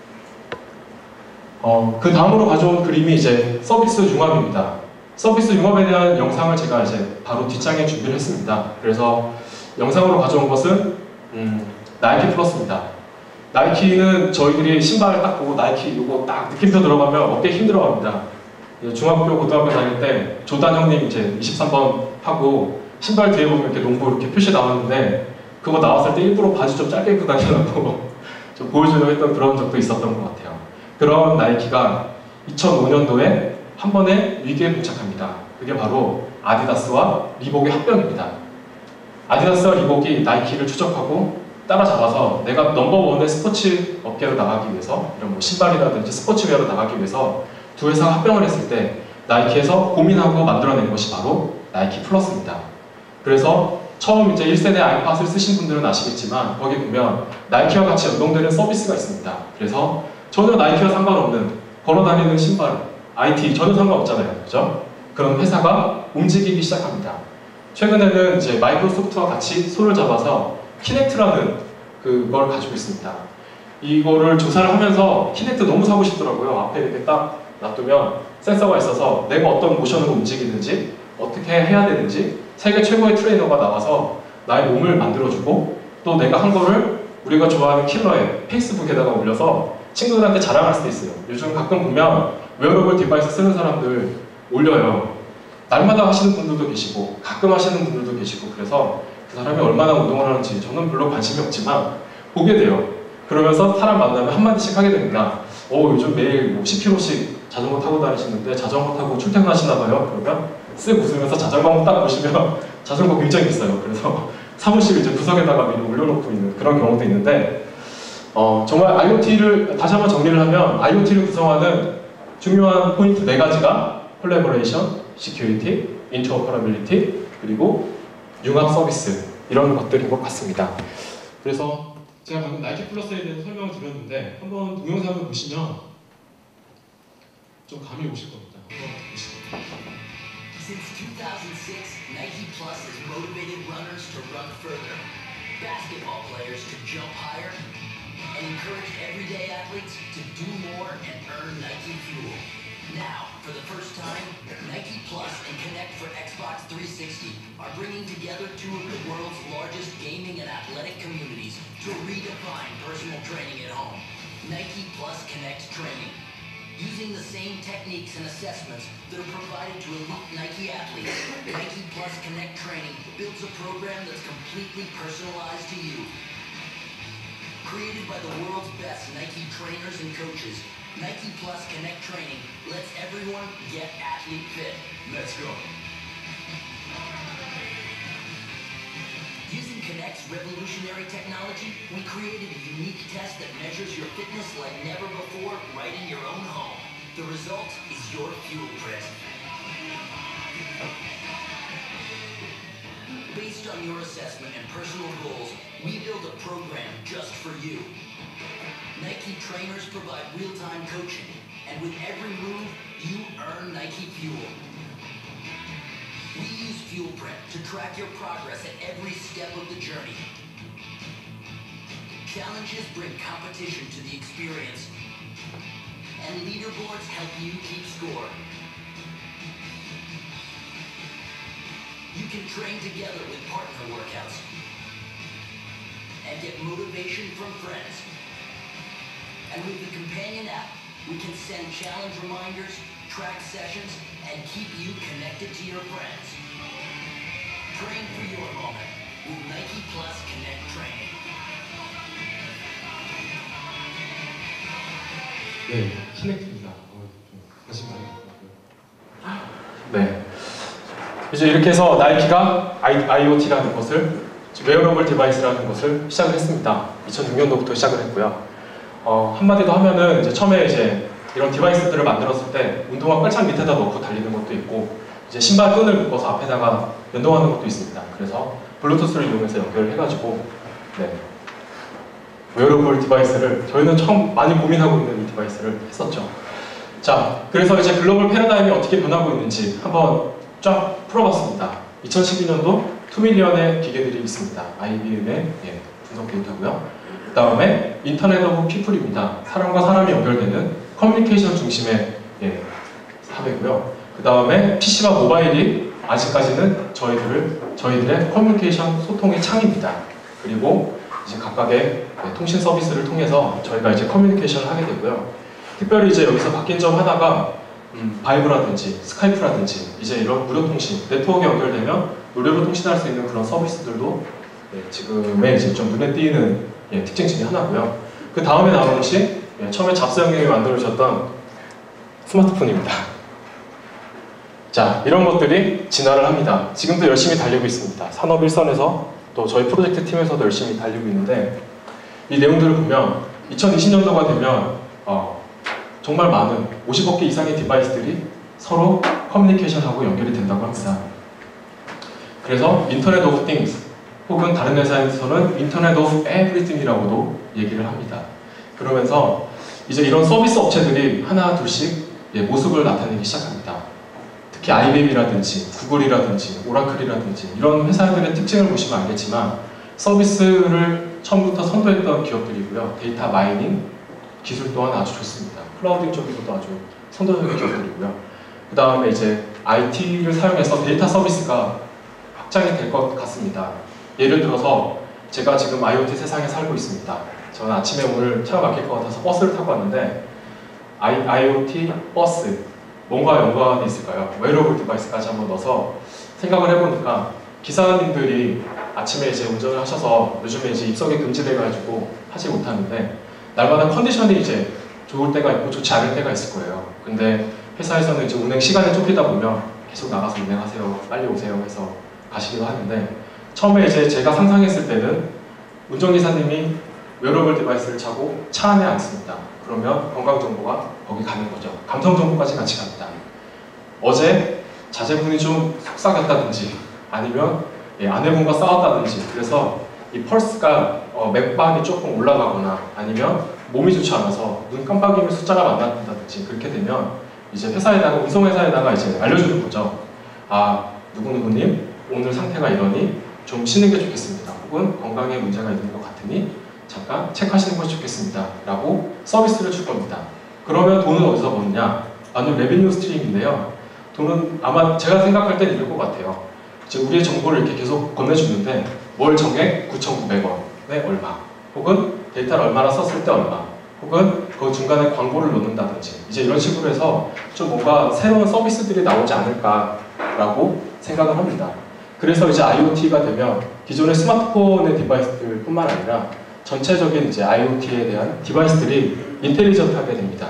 그 다음으로 가져온 그림이 이제 서비스 융합입니다. 서비스 융합에 대한 영상을 제가 이제 바로 뒷장에 준비를 했습니다. 그래서 영상으로 가져온 것은 나이키 플러스입니다. 나이키는 저희들이 신발을 딱 보고 나이키 이거 딱 느낌표 들어가면 어깨 힘들어갑니다. 중학교, 고등학교 다닐 때 조단 형님 이제 23번 하고 신발 뒤에 보면 이렇게 농구 이렇게 표시 나왔는데 그거 나왔을 때 일부러 바지 좀 짧게 입고 다니려고 좀 보여주려고 했던 그런 적도 있었던 것 같아요. 그런 나이키가 2005년도에 한 번에 위기에 봉착합니다. 그게 바로 아디다스와 리복의 합병입니다. 아디다스와 리복이 나이키를 추적하고 따라잡아서 내가 넘버원의 스포츠 업계로 나가기 위해서 이런 뭐 신발이라든지 스포츠웨어로 나가기 위해서 두 회사가 합병을 했을 때 나이키에서 고민하고 만들어낸 것이 바로 나이키 플러스입니다. 그래서 처음 이제 1세대 아이팟을 쓰신 분들은 아시겠지만 거기 보면 나이키와 같이 연동되는 서비스가 있습니다. 그래서 전혀 나이키와 상관없는 걸어다니는 신발, IT 전혀 상관없잖아요. 그죠? 그런 회사가 움직이기 시작합니다. 최근에는 이제 마이크로소프트와 같이 손을 잡아서 키넥트라는 그걸 가지고 있습니다. 이거를 조사를 하면서 키넥트 너무 사고 싶더라고요. 앞에 이렇게 딱 놔두면 센서가 있어서 내가 어떤 모션으로 움직이는지 어떻게 해야 되는지 세계 최고의 트레이너가 나와서 나의 몸을 만들어주고 또 내가 한 거를 우리가 좋아하는 킬러에 페이스북에다가 올려서 친구들한테 자랑할 수도 있어요. 요즘 가끔 보면 웨어러블 디바이스 쓰는 사람들 올려요. 날마다 하시는 분들도 계시고 가끔 하시는 분들도 계시고 그래서 그 사람이 얼마나 운동을 하는지 저는 별로 관심이 없지만 보게 돼요. 그러면서 사람 만나면 한마디씩 하게 됩니다. 요즘 매일 뭐 10km씩 자전거 타고 다니시는데 자전거 타고 출퇴근하시나 봐요. 그러면 쓱 웃으면서 자전거 딱 보시면 자전거 굉장히 비싸요. 그래서 사무실 이제 구석에다가 미리 올려놓고 있는 그런 경우도 있는데 정말 IoT를 다시 한번 정리를 하면 IoT를 구성하는 중요한 포인트 4가지가 콜래보레이션, 시큐리티, 인터오퍼러빌리티, 그리고 융합 서비스 이런 것들인 것 같습니다. 그래서 제가 방금 나이키 플러스에 대해서 설명을 드렸는데 한번 동영상을 보시면 좀 감이 오실 겁니다. 한번 보시죠. Since 2006, Nike Plus has motivated runners to run further, basketball players to jump higher, and encouraged everyday athletes to do more and earn Nike Fuel. Now, for the first time, Nike Plus and Connect for Xbox 360 are bringing together two of the world's largest gaming and athletic communities to redefine personal training at home. Nike Plus Connect Training. Using the same techniques and assessments that are provided to elite Nike athletes, Nike Plus Connect Training builds a program that's completely personalized to you. Created by the world's best Nike trainers and coaches, Nike Plus Connect Training lets everyone get athlete fit. Let's go. Using Connect's revolutionary technology, we created a unique test that measures your fitness like never before right in your own home. The result is your fuel print. Based on your assessment and personal goals, we build a program just for you. Nike trainers provide real-time coaching, and with every move, you earn Nike Fuel. We use FuelPrint to track your progress at every step of the journey. Challenges bring competition to the experience, and leaderboards help you keep score. You can train together with partner workouts and get motivation from friends. And with the companion app, we can send challenge reminders, track sessions, and keep you connected to your friends. Train for your moment with Nike Plus Connect Training. 네, 키넥트입니다. 관심 많이 갖고요. 네, 이제 이렇게 해서 나이키가 IoT라는 것을, 웨어러블 디바이스라는 것을 시작을 했습니다. 2006년도부터 시작을 했고요. 한마디로 하면은 이제 처음에 이제 이런 디바이스들을 만들었을 때 운동화 깔창 밑에다 넣고 달리는 것도 있고, 이제 신발 끈을 묶어서 앞에다가 연동하는 것도 있습니다. 그래서 블루투스를 이용해서 연결을 해가지고, 네, 웨어러블 디바이스를 저희는 처음 많이 고민하고 있는 이 디바이스를 했었죠. 자, 그래서 이제 글로벌 패러다임이 어떻게 변하고 있는지 한번 쫙 풀어봤습니다. 2012년도 2밀리언의 기계들이 있습니다. IBM의 분석 데이터고요. 그 다음에 인터넷 오브 피플입니다. 사람과 사람이 연결되는 커뮤니케이션 중심의 사회고요. 그 다음에 PC와 모바일이 아직까지는 저희들의 커뮤니케이션 소통의 창입니다. 그리고 이제 각각의 통신 서비스를 통해서 저희가 이제 커뮤니케이션을 하게 되고요. 특별히 이제 여기서 바뀐 점 하나가 바이브라든지 스카이프라든지 이제 이런 무료 통신, 네트워크에 연결되면 무료로 통신할 수 있는 그런 서비스들도 지금의 이제 좀 눈에 띄는 특징 중에 하나고요. 그 다음에 나오는 것이 처음에 잡스 형님이 만들어주셨던 스마트폰입니다. 자, 이런 것들이 진화를 합니다. 지금도 열심히 달리고 있습니다. 산업 일선에서 또 저희 프로젝트 팀에서도 열심히 달리고 있는데, 이 내용들을 보면 2020년도가 되면 정말 많은 50억 개 이상의 디바이스들이 서로 커뮤니케이션하고 연결이 된다고 합니다. 그래서 인터넷 오브 띵스 혹은 다른 회사에서는 인터넷 오브 에브리띵이라고도 얘기를 합니다. 그러면서 이제 이런 서비스 업체들이 하나 둘씩 모습을 나타내기 시작합니다. 특히 IBM이라든지 구글이라든지 오라클이라든지 이런 회사들의 특징을 보시면 알겠지만 서비스를 처음부터 선도했던 기업들이고요. 데이터 마이닝 기술 또한 아주 좋습니다. 클라우딩 쪽에서도 아주 선도적인 기업들이고요. 그 다음에 이제 IT를 사용해서 데이터 서비스가 확장이 될 것 같습니다. 예를 들어서 제가 지금 IoT 세상에 살고 있습니다. 저는 아침에 오늘 차가 막힐 것 같아서 버스를 타고 왔는데 IoT 버스 뭔가 연관이 있을까요? 웨어러블 디바이스까지 한번 넣어서 생각을 해보니까 기사님들이 아침에 이제 운전을 하셔서 요즘에 이제 입석이 금지돼가지고 하지 못하는데 날마다 컨디션이 이제 좋을 때가 있고 좋지 않을 때가 있을 거예요. 근데 회사에서는 이제 운행 시간에 쫓기다 보면 계속 나가서 운행하세요, 빨리 오세요 해서 가시기도 하는데 처음에 이제 제가 상상했을 때는 운전기사님이 웨어러블 디바이스를 차고 차 안에 앉습니다. 그러면 건강정보가 거기 가는 거죠. 감성정보까지 같이 갑니다. 어제 자제분이 좀 속삭였다든지 아니면 아내분과 싸웠다든지 그래서 이 펄스가 맥박이 조금 올라가거나 아니면 몸이 좋지 않아서 눈 깜빡이면 숫자가 많아진다든지 그렇게 되면 이제 회사에다가 운송회사에다가 이제 알려주는 거죠. 아 누구누구님 오늘 상태가 이러니 좀 쉬는 게 좋겠습니다. 혹은 건강에 문제가 있는 것 같으니 잠깐 체크하시는 것이 좋겠습니다. 라고 서비스를 줄 겁니다. 그러면 돈은 어디서 버느냐? 아니면 레비뉴 스트림인데요. 돈은 아마 제가 생각할 땐 이럴 것 같아요. 이제 우리의 정보를 이렇게 계속 건네주는데 월 정액 9,900원에 얼마 혹은 데이터를 얼마나 썼을 때 얼마 혹은 그 중간에 광고를 넣는다든지 이제 이런 식으로 해서 좀 뭔가 새로운 서비스들이 나오지 않을까라고 생각을 합니다. 그래서 이제 IoT가 되면 기존의 스마트폰의 디바이스들 뿐만 아니라 전체적인 이제 IoT에 대한 디바이스들이 인텔리전트하게 됩니다.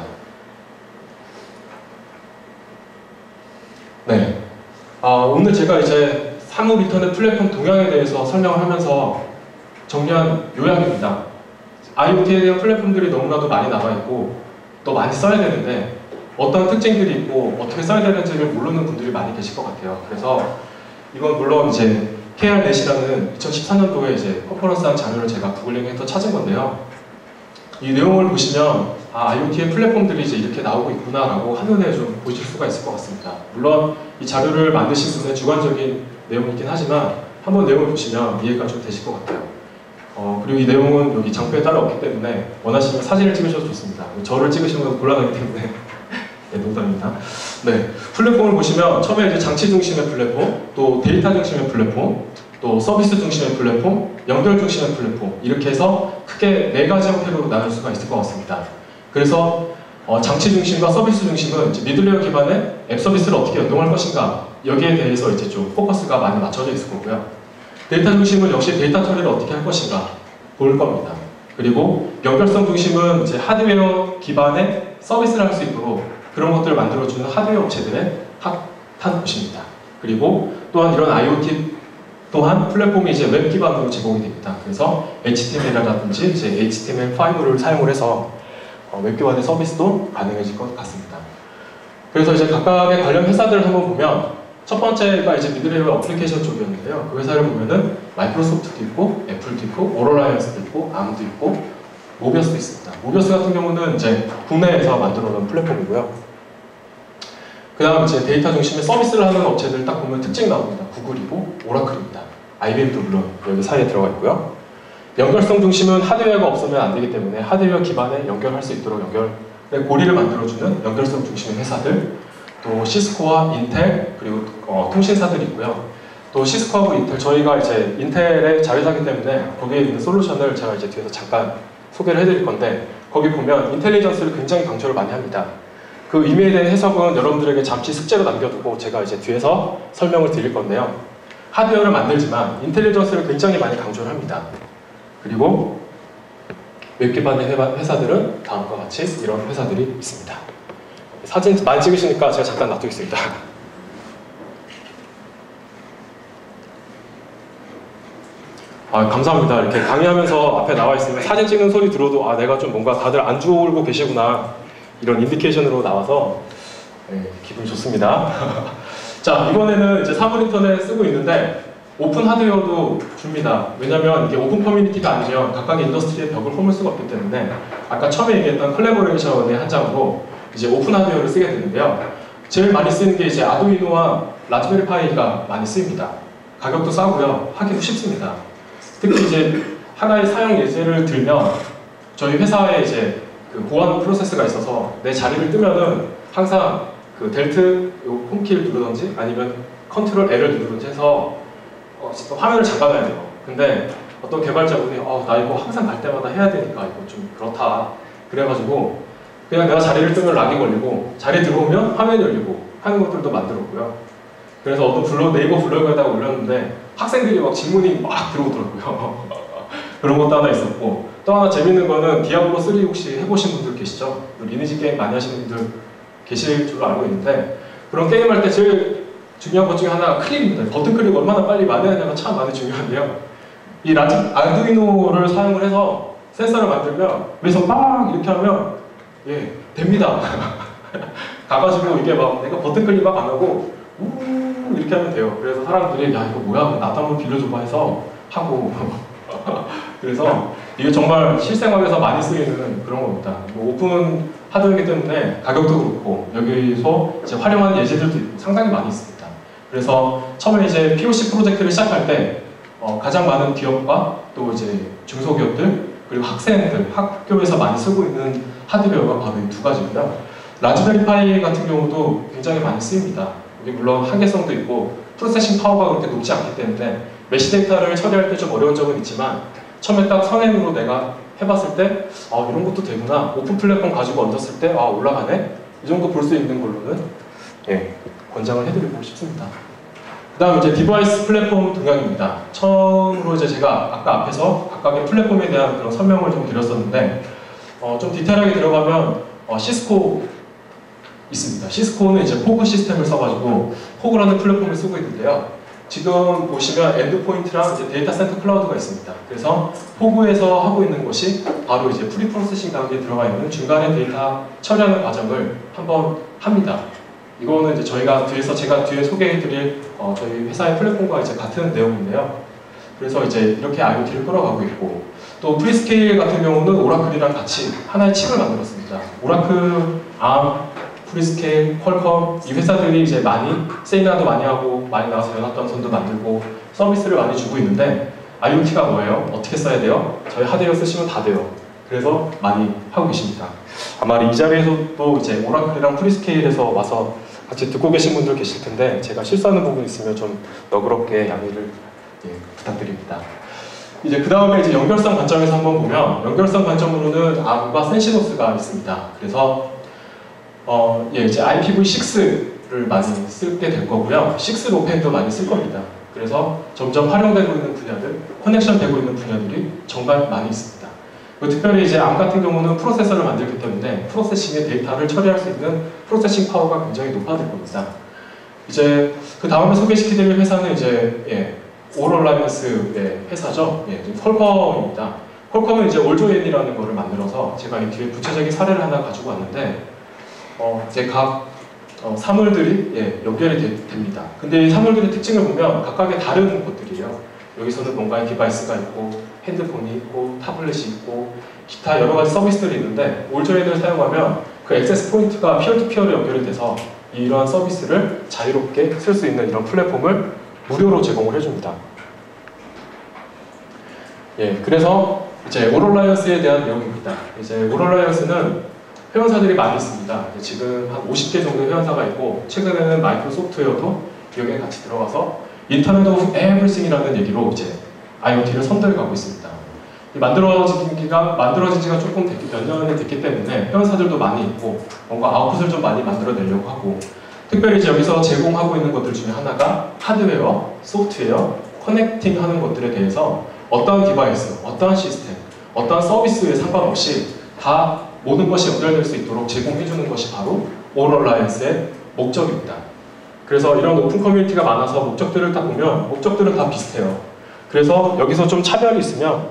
네. 오늘 제가 이제 사무 인터넷 플랫폼 동향에 대해서 설명을 하면서 정리한 요약입니다. IoT에 대한 플랫폼들이 너무나도 많이 나와 있고 또 많이 써야 되는데 어떤 특징들이 있고 어떻게 써야 되는지를 모르는 분들이 많이 계실 것 같아요. 그래서 이건 물론 이제 KR넷이라는 2014년도에 이제 컨퍼런스한 자료를 제가 구글링해서 찾은 건데요. 이 내용을 보시면 IoT의 플랫폼들이 이제 이렇게 나오고 있구나라고 한눈에 좀 보실 수가 있을 것 같습니다. 물론 이 자료를 만드신 분의 주관적인 내용이긴 하지만 한번 내용을 보시면 이해가 좀 되실 것 같아요. 그리고 이 내용은 여기 장표에 따로 없기 때문에 원하시면 사진을 찍으셔도 좋습니다. 저를 찍으시면 곤란하기 때문에 네, 농담입니다. 네, 플랫폼을 보시면 처음에 이제 장치 중심의 플랫폼, 또 데이터 중심의 플랫폼, 또 서비스 중심의 플랫폼, 연결 중심의 플랫폼 이렇게 해서 크게 4가지 형태로 나눌 수가 있을 것 같습니다. 그래서 장치 중심과 서비스 중심은 이제 미들웨어 기반의 앱 서비스를 어떻게 연동할 것인가 여기에 대해서 이제 좀 포커스가 많이 맞춰져 있을 거고요. 데이터 중심은 역시 데이터 처리를 어떻게 할 것인가 볼 겁니다. 그리고 연결성 중심은 이제 하드웨어 기반의 서비스를 할 수 있도록 그런 것들을 만들어주는 하드웨어 업체들의 핫한 곳입니다. 그리고 또한 이런 IoT 또한 플랫폼이 이제 웹 기반으로 제공이 됩니다. 그래서 HTML이라든지 이제 HTML5를 사용을 해서 웹 기반의 서비스도 가능해질 것 같습니다. 그래서 이제 각각의 관련 회사들을 한번 보면 첫 번째가 이제 미드웨어 어플리케이션 쪽이었는데요. 그 회사를 보면은 마이크로소프트도 있고, 애플도 있고, 오럴라이언스도 있고, 암도 있고, 모비어스도 있습니다. 모비어스 같은 경우는 이제 국내에서 만들어 놓은 플랫폼이고요. 그 다음 이제 데이터 중심의 서비스를 하는 업체들 딱 보면 특징이 나옵니다. 구글이고, 오라클입니다. IBM도 물론 여기 사이에 들어가 있고요. 연결성 중심은 하드웨어가 없으면 안 되기 때문에 하드웨어 기반에 연결할 수 있도록 연결의 고리를 만들어주는 연결성 중심의 회사들, 또 시스코와 인텔, 그리고 통신사들이 있고요. 또 시스코하고 인텔, 저희가 이제 인텔의 자회사이기 때문에 거기에 있는 솔루션을 제가 이제 뒤에서 잠깐 소개를 해드릴 건데 거기 보면 인텔리전스를 굉장히 강조를 많이 합니다. 그 의미에 대한 해석은 여러분들에게 잠시 숙제로 남겨두고 제가 이제 뒤에서 설명을 드릴 건데요. 하드웨어를 만들지만 인텔리전스를 굉장히 많이 강조를 합니다. 그리고 웹 기반의 회사들은 다음과 같이 이런 회사들이 있습니다. 사진 많이 찍으시니까 제가 잠깐 놔두겠습니다. 감사합니다. 이렇게 강의하면서 앞에 나와 있으면 사진 찍는 소리 들어도 내가 좀 뭔가 다들 안 졸고 계시구나 이런 인디케이션으로 나와서 기분이 좋습니다. 자, 이번에는 이제 사물 인터넷 쓰고 있는데 오픈 하드웨어도 줍니다. 왜냐면 이게 오픈 커뮤니티가 아니면 각각의 인더스트리의 벽을 허물 수가 없기 때문에 아까 처음에 얘기했던 콜라보레이션의 한 장으로 이제 오픈 하드웨어를 쓰게 되는데요. 제일 많이 쓰는 게 이제 아두이노와 라즈베리 파이가 많이 쓰입니다. 가격도 싸고요. 하기도 쉽습니다. 특히 이제 하나의 사용 예제를 들면 저희 회사에 이제 그 보안 프로세스가 있어서 내 자리를 뜨면은 항상 그 델트 홈키를 누르든지 아니면 컨트롤 L을 누르든지 해서 화면을 잠가놔야 돼요. 근데 어떤 개발자분이 나 이거 항상 갈 때마다 해야 되니까 이거 좀 그렇다. 그래가지고 그냥 내가 자리를 뜨면 락이 걸리고 자리 들어오면 화면이 열리고 하는 것들도 만들었고요. 그래서 어떤 네이버 블로그에다가 올렸는데 학생들이 막 질문이 막 들어오더라고요. 그런 것도 하나 있었고 또 하나 재밌는 거는 디아블로3 혹시 해보신 분들 계시죠? 리니지 게임 많이 하시는 분들 계실 줄 알고 있는데 그런 게임할 때 제일 중요한 것 중에 하나가 클릭입니다. 버튼 클릭 얼마나 빨리 많이 하냐가 참 많이 중요한데요. 이 아두이노를 사용을 해서 센서를 만들면 위에서 막 이렇게 하면 예 됩니다. 가가지고 이게 막 내가 버튼 클릭 막 안 하고 우 이렇게 하면 돼요. 그래서 사람들이 야 이거 뭐야 나도 한번 빌려줘봐 해서 하고 그래서 이게 정말 실생활에서 많이 쓰이는 그런 겁니다. 뭐 오픈 하드웨어이기 때문에 가격도 그렇고 여기서 이제 활용하는 예시들도 상당히 많이 있습니다. 그래서 처음에 이제 POC 프로젝트를 시작할 때 가장 많은 기업과 또 이제 중소기업들 그리고 학생들 학교에서 많이 쓰고 있는 하드웨어가 바로 이 두 가지고요. 라즈베리 파이 같은 경우도 굉장히 많이 쓰입니다. 이게 물론 한계성도 있고 프로세싱 파워가 그렇게 높지 않기 때문에 메시 데이터를 처리할 때 좀 어려운 점은 있지만 처음에 딱 선행으로 내가 해봤을 때 이런 것도 되구나 오픈 플랫폼 가지고 얹었을 때 올라가네 이 정도 볼 수 있는 걸로는 예, 권장을 해드리고 싶습니다. 그 다음 이제 디바이스 플랫폼 동향입니다. 처음으로 이제 제가 아까 앞에서 각각의 플랫폼에 대한 그런 설명을 좀 드렸었는데 좀 디테일하게 들어가면 시스코 있습니다. 시스코는 이제 포그 시스템을 써가지고 포그라는 플랫폼을 쓰고 있는데요. 지금 보시면 엔드포인트랑 이제 데이터 센터 클라우드가 있습니다. 그래서 포그에서 하고 있는 것이 바로 이제 프리 프로세싱 단계에 들어가 있는 중간에 데이터 처리하는 과정을 한번 합니다. 이거는 이제 제가 뒤에 소개해드릴 저희 회사의 플랫폼과 이제 같은 내용인데요. 그래서 이제 이렇게 IoT를 끌어가고 있고 또 프리스케일 같은 경우는 오라클이랑 같이 하나의 칩을 만들었습니다. 오라클, 암, 프리스케일, 퀄컴 이 회사들이 이제 많이 세미나도 많이 하고 많이 나와서 연합단선도 만들고 서비스를 많이 주고 있는데 IoT가 뭐예요? 어떻게 써야 돼요? 저희 하드웨어 쓰시면 다 돼요. 그래서 많이 하고 계십니다. 아마 이 자리에서도 이제 오라클이랑 프리스케일에서 와서 같이 듣고 계신 분들 계실 텐데 제가 실수하는 부분이 있으면 좀 너그럽게 양해를 부탁드립니다. 이제 그 다음에 이제 연결성 관점에서 한번 보면 연결성 관점으로는 암과 센시노스가 있습니다. 그래서 이제 IPv6를 많이 쓰게 될 거고요. 6로펜도 많이 쓸 겁니다. 그래서 점점 활용되고 있는 분야들, 커넥션 되고 있는 분야들이 정말 많이 있습니다. 특별히 이제 암 같은 경우는 프로세서를 만들기 때문에 프로세싱의 데이터를 처리할 수 있는 프로세싱 파워가 굉장히 높아질 겁니다. 이제 그 다음에 소개시켜드릴 회사는 이제 오럴라이언스의 회사죠. 퀄컴입니다. 퀄컴은 이제 올조엔이라는 거를 만들어서 제가 이 뒤에 구체적인 사례를 하나 가지고 왔는데 이제 각 사물들이 연결이 됩니다. 근데 이 사물들의 특징을 보면 각각의 다른 것들이에요. 여기서는 뭔가의 디바이스가 있고 핸드폰이 있고 타블렛이 있고 기타 여러 가지 서비스들이 있는데 올조엔을 사용하면 그 액세스 포인트가 피어투피어로 연결이 돼서 이러한 서비스를 자유롭게 쓸 수 있는 이런 플랫폼을 무료로 제공을 해줍니다. 그래서 이제 오럴라이언스에 대한 내용입니다. 이제 오럴라이언스는 회원사들이 많이 있습니다. 지금 한 50개 정도 회원사가 있고 최근에는 마이크로소프트웨어도 여기에 같이 들어가서 인터넷 오브 에브리싱이라는 얘기로 이제 IoT를 선도해 가고 있습니다. 만들어진 지가 조금 몇 년이 됐기 때문에 회원사들도 많이 있고 뭔가 아웃풋을 좀 많이 만들어내려고 하고 특별히 이제 여기서 제공하고 있는 것들 중에 하나가 하드웨어, 소프트웨어, 커넥팅 하는 것들에 대해서 어떠한 디바이스, 어떠한 시스템, 어떠한 서비스에 상관없이 다 모든 것이 연결될 수 있도록 제공해주는 것이 바로 오럴라이언스의 목적입니다. 그래서 이런 오픈 커뮤니티가 많아서 목적들을 딱 보면 목적들은 다 비슷해요. 그래서 여기서 좀 차별이 있으면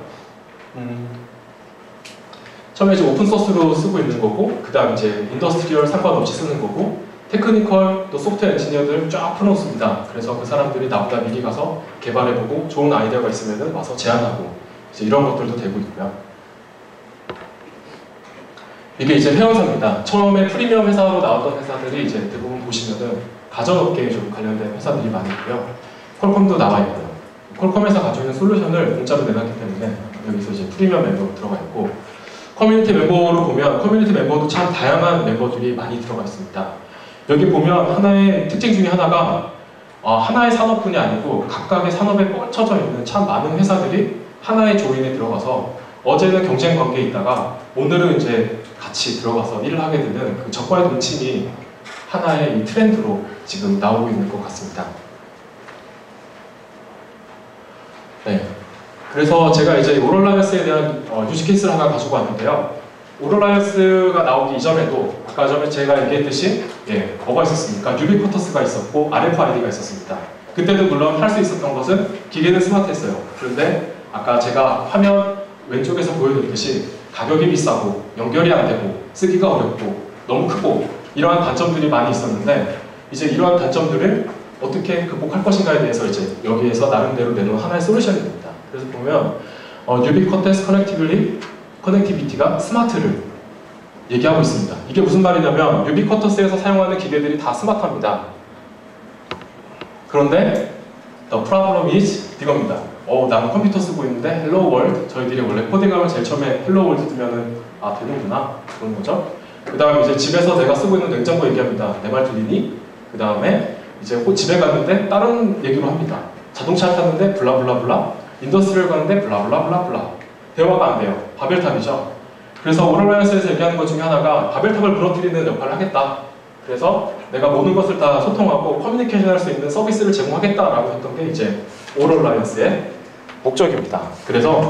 처음에 이제 오픈 소스로 쓰고 있는 거고 그 다음 이제 인더스트리얼 상관없이 쓰는 거고 테크니컬 또 소프트웨어 엔지니어들 쫙 풀어놓습니다. 그래서 그 사람들이 나보다 미리 가서 개발해보고 좋은 아이디어가 있으면 와서 제안하고 이제 이런 것들도 되고 있고요. 이게 이제 회원사입니다. 처음에 프리미엄 회사로 나왔던 회사들이 이제 대부분 보시면은 가전업계에 좀 관련된 회사들이 많이 있고요. 퀄컴도 나와 있고요. 퀄컴 회사 가지고 있는 솔루션을 공짜로 내놨기 때문에 여기서 이제 프리미엄 멤버로 들어가 있고 커뮤니티 멤버로 보면 커뮤니티 멤버도 참 다양한 멤버들이 많이 들어가 있습니다. 여기 보면 하나의 특징 중에 하나가 하나의 산업군이 아니고 각각의 산업에 뻗쳐져 있는 참 많은 회사들이 하나의 조인에 들어가서 어제는 경쟁 관계에 있다가 오늘은 이제 같이 들어가서 일을 하게 되는 그 적과의 동침이 하나의 이 트렌드로 지금 나오고 있는 것 같습니다. 그래서 제가 이제 오럴라이언스에 대한 유즈 케이스를 하나 가지고 왔는데요. 오럴라이언스가 나오기 이전에도 아까 전에 제가 얘기했듯이 뭐가 있었습니까? 유비쿼터스가 있었고 RFID가 있었습니다. 그때도 물론 할 수 있었던 것은 기계는 스마트했어요. 그런데 아까 제가 화면 왼쪽에서 보여드렸듯이 가격이 비싸고 연결이 안 되고 쓰기가 어렵고 너무 크고 이러한 단점들이 많이 있었는데 이제 이러한 단점들을 어떻게 극복할 것인가에 대해서 이제 여기에서 나름대로 내놓은 하나의 솔루션이 됩니다. 그래서 보면 Ubiquitous Connectivity가 스마트를 얘기하고 있습니다. 이게 무슨 말이냐면 Ubiquitous에서 사용하는 기계들이 다 스마트합니다. 그런데 The problem is 이겁니다. 나는 컴퓨터 쓰고 있는데 Hello World, 저희들이 원래 코딩하면 제일 처음에 Hello World 뜨면은 되는구나 그런 거죠. 그 다음에 이제 집에서 내가 쓰고 있는 냉장고 얘기합니다. 내 말 들리니? 그 다음에 이제 집에 갔는데 다른 얘기로 합니다. 자동차 탔는데 블라블라블라, 인더스트리얼 가는데 블라블라블라블라. 대화가 안 돼요. 바벨탑이죠. 그래서 오럴라이언스에서 얘기하는 것 중에 하나가 바벨탑을 무너뜨리는 역할을 하겠다. 그래서 내가 모든 것을 다 소통하고 커뮤니케이션 할 수 있는 서비스를 제공하겠다라고 했던 게 이제 오럴라이언스의 목적입니다. 그래서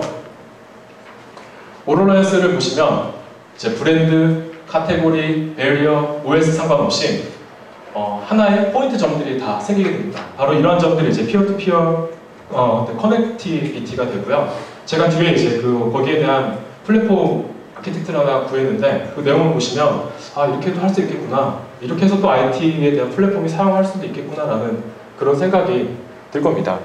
오럴라이언스를 보시면 이제 브랜드, 카테고리, 베리어, OS 상관없이 하나의 포인트 점들이 다 생기게 됩니다. 바로 이러한 점들이 이제 피어-투-피어 커넥티비티가 되고요. 제가 뒤에 이제 거기에 대한 플랫폼 아키텍트를 하나 구했는데 그 내용을 보시면 이렇게도 할 수 있겠구나. 이렇게 해서 또 IT에 대한 플랫폼이 사용할 수도 있겠구나라는 그런 생각이 들 겁니다.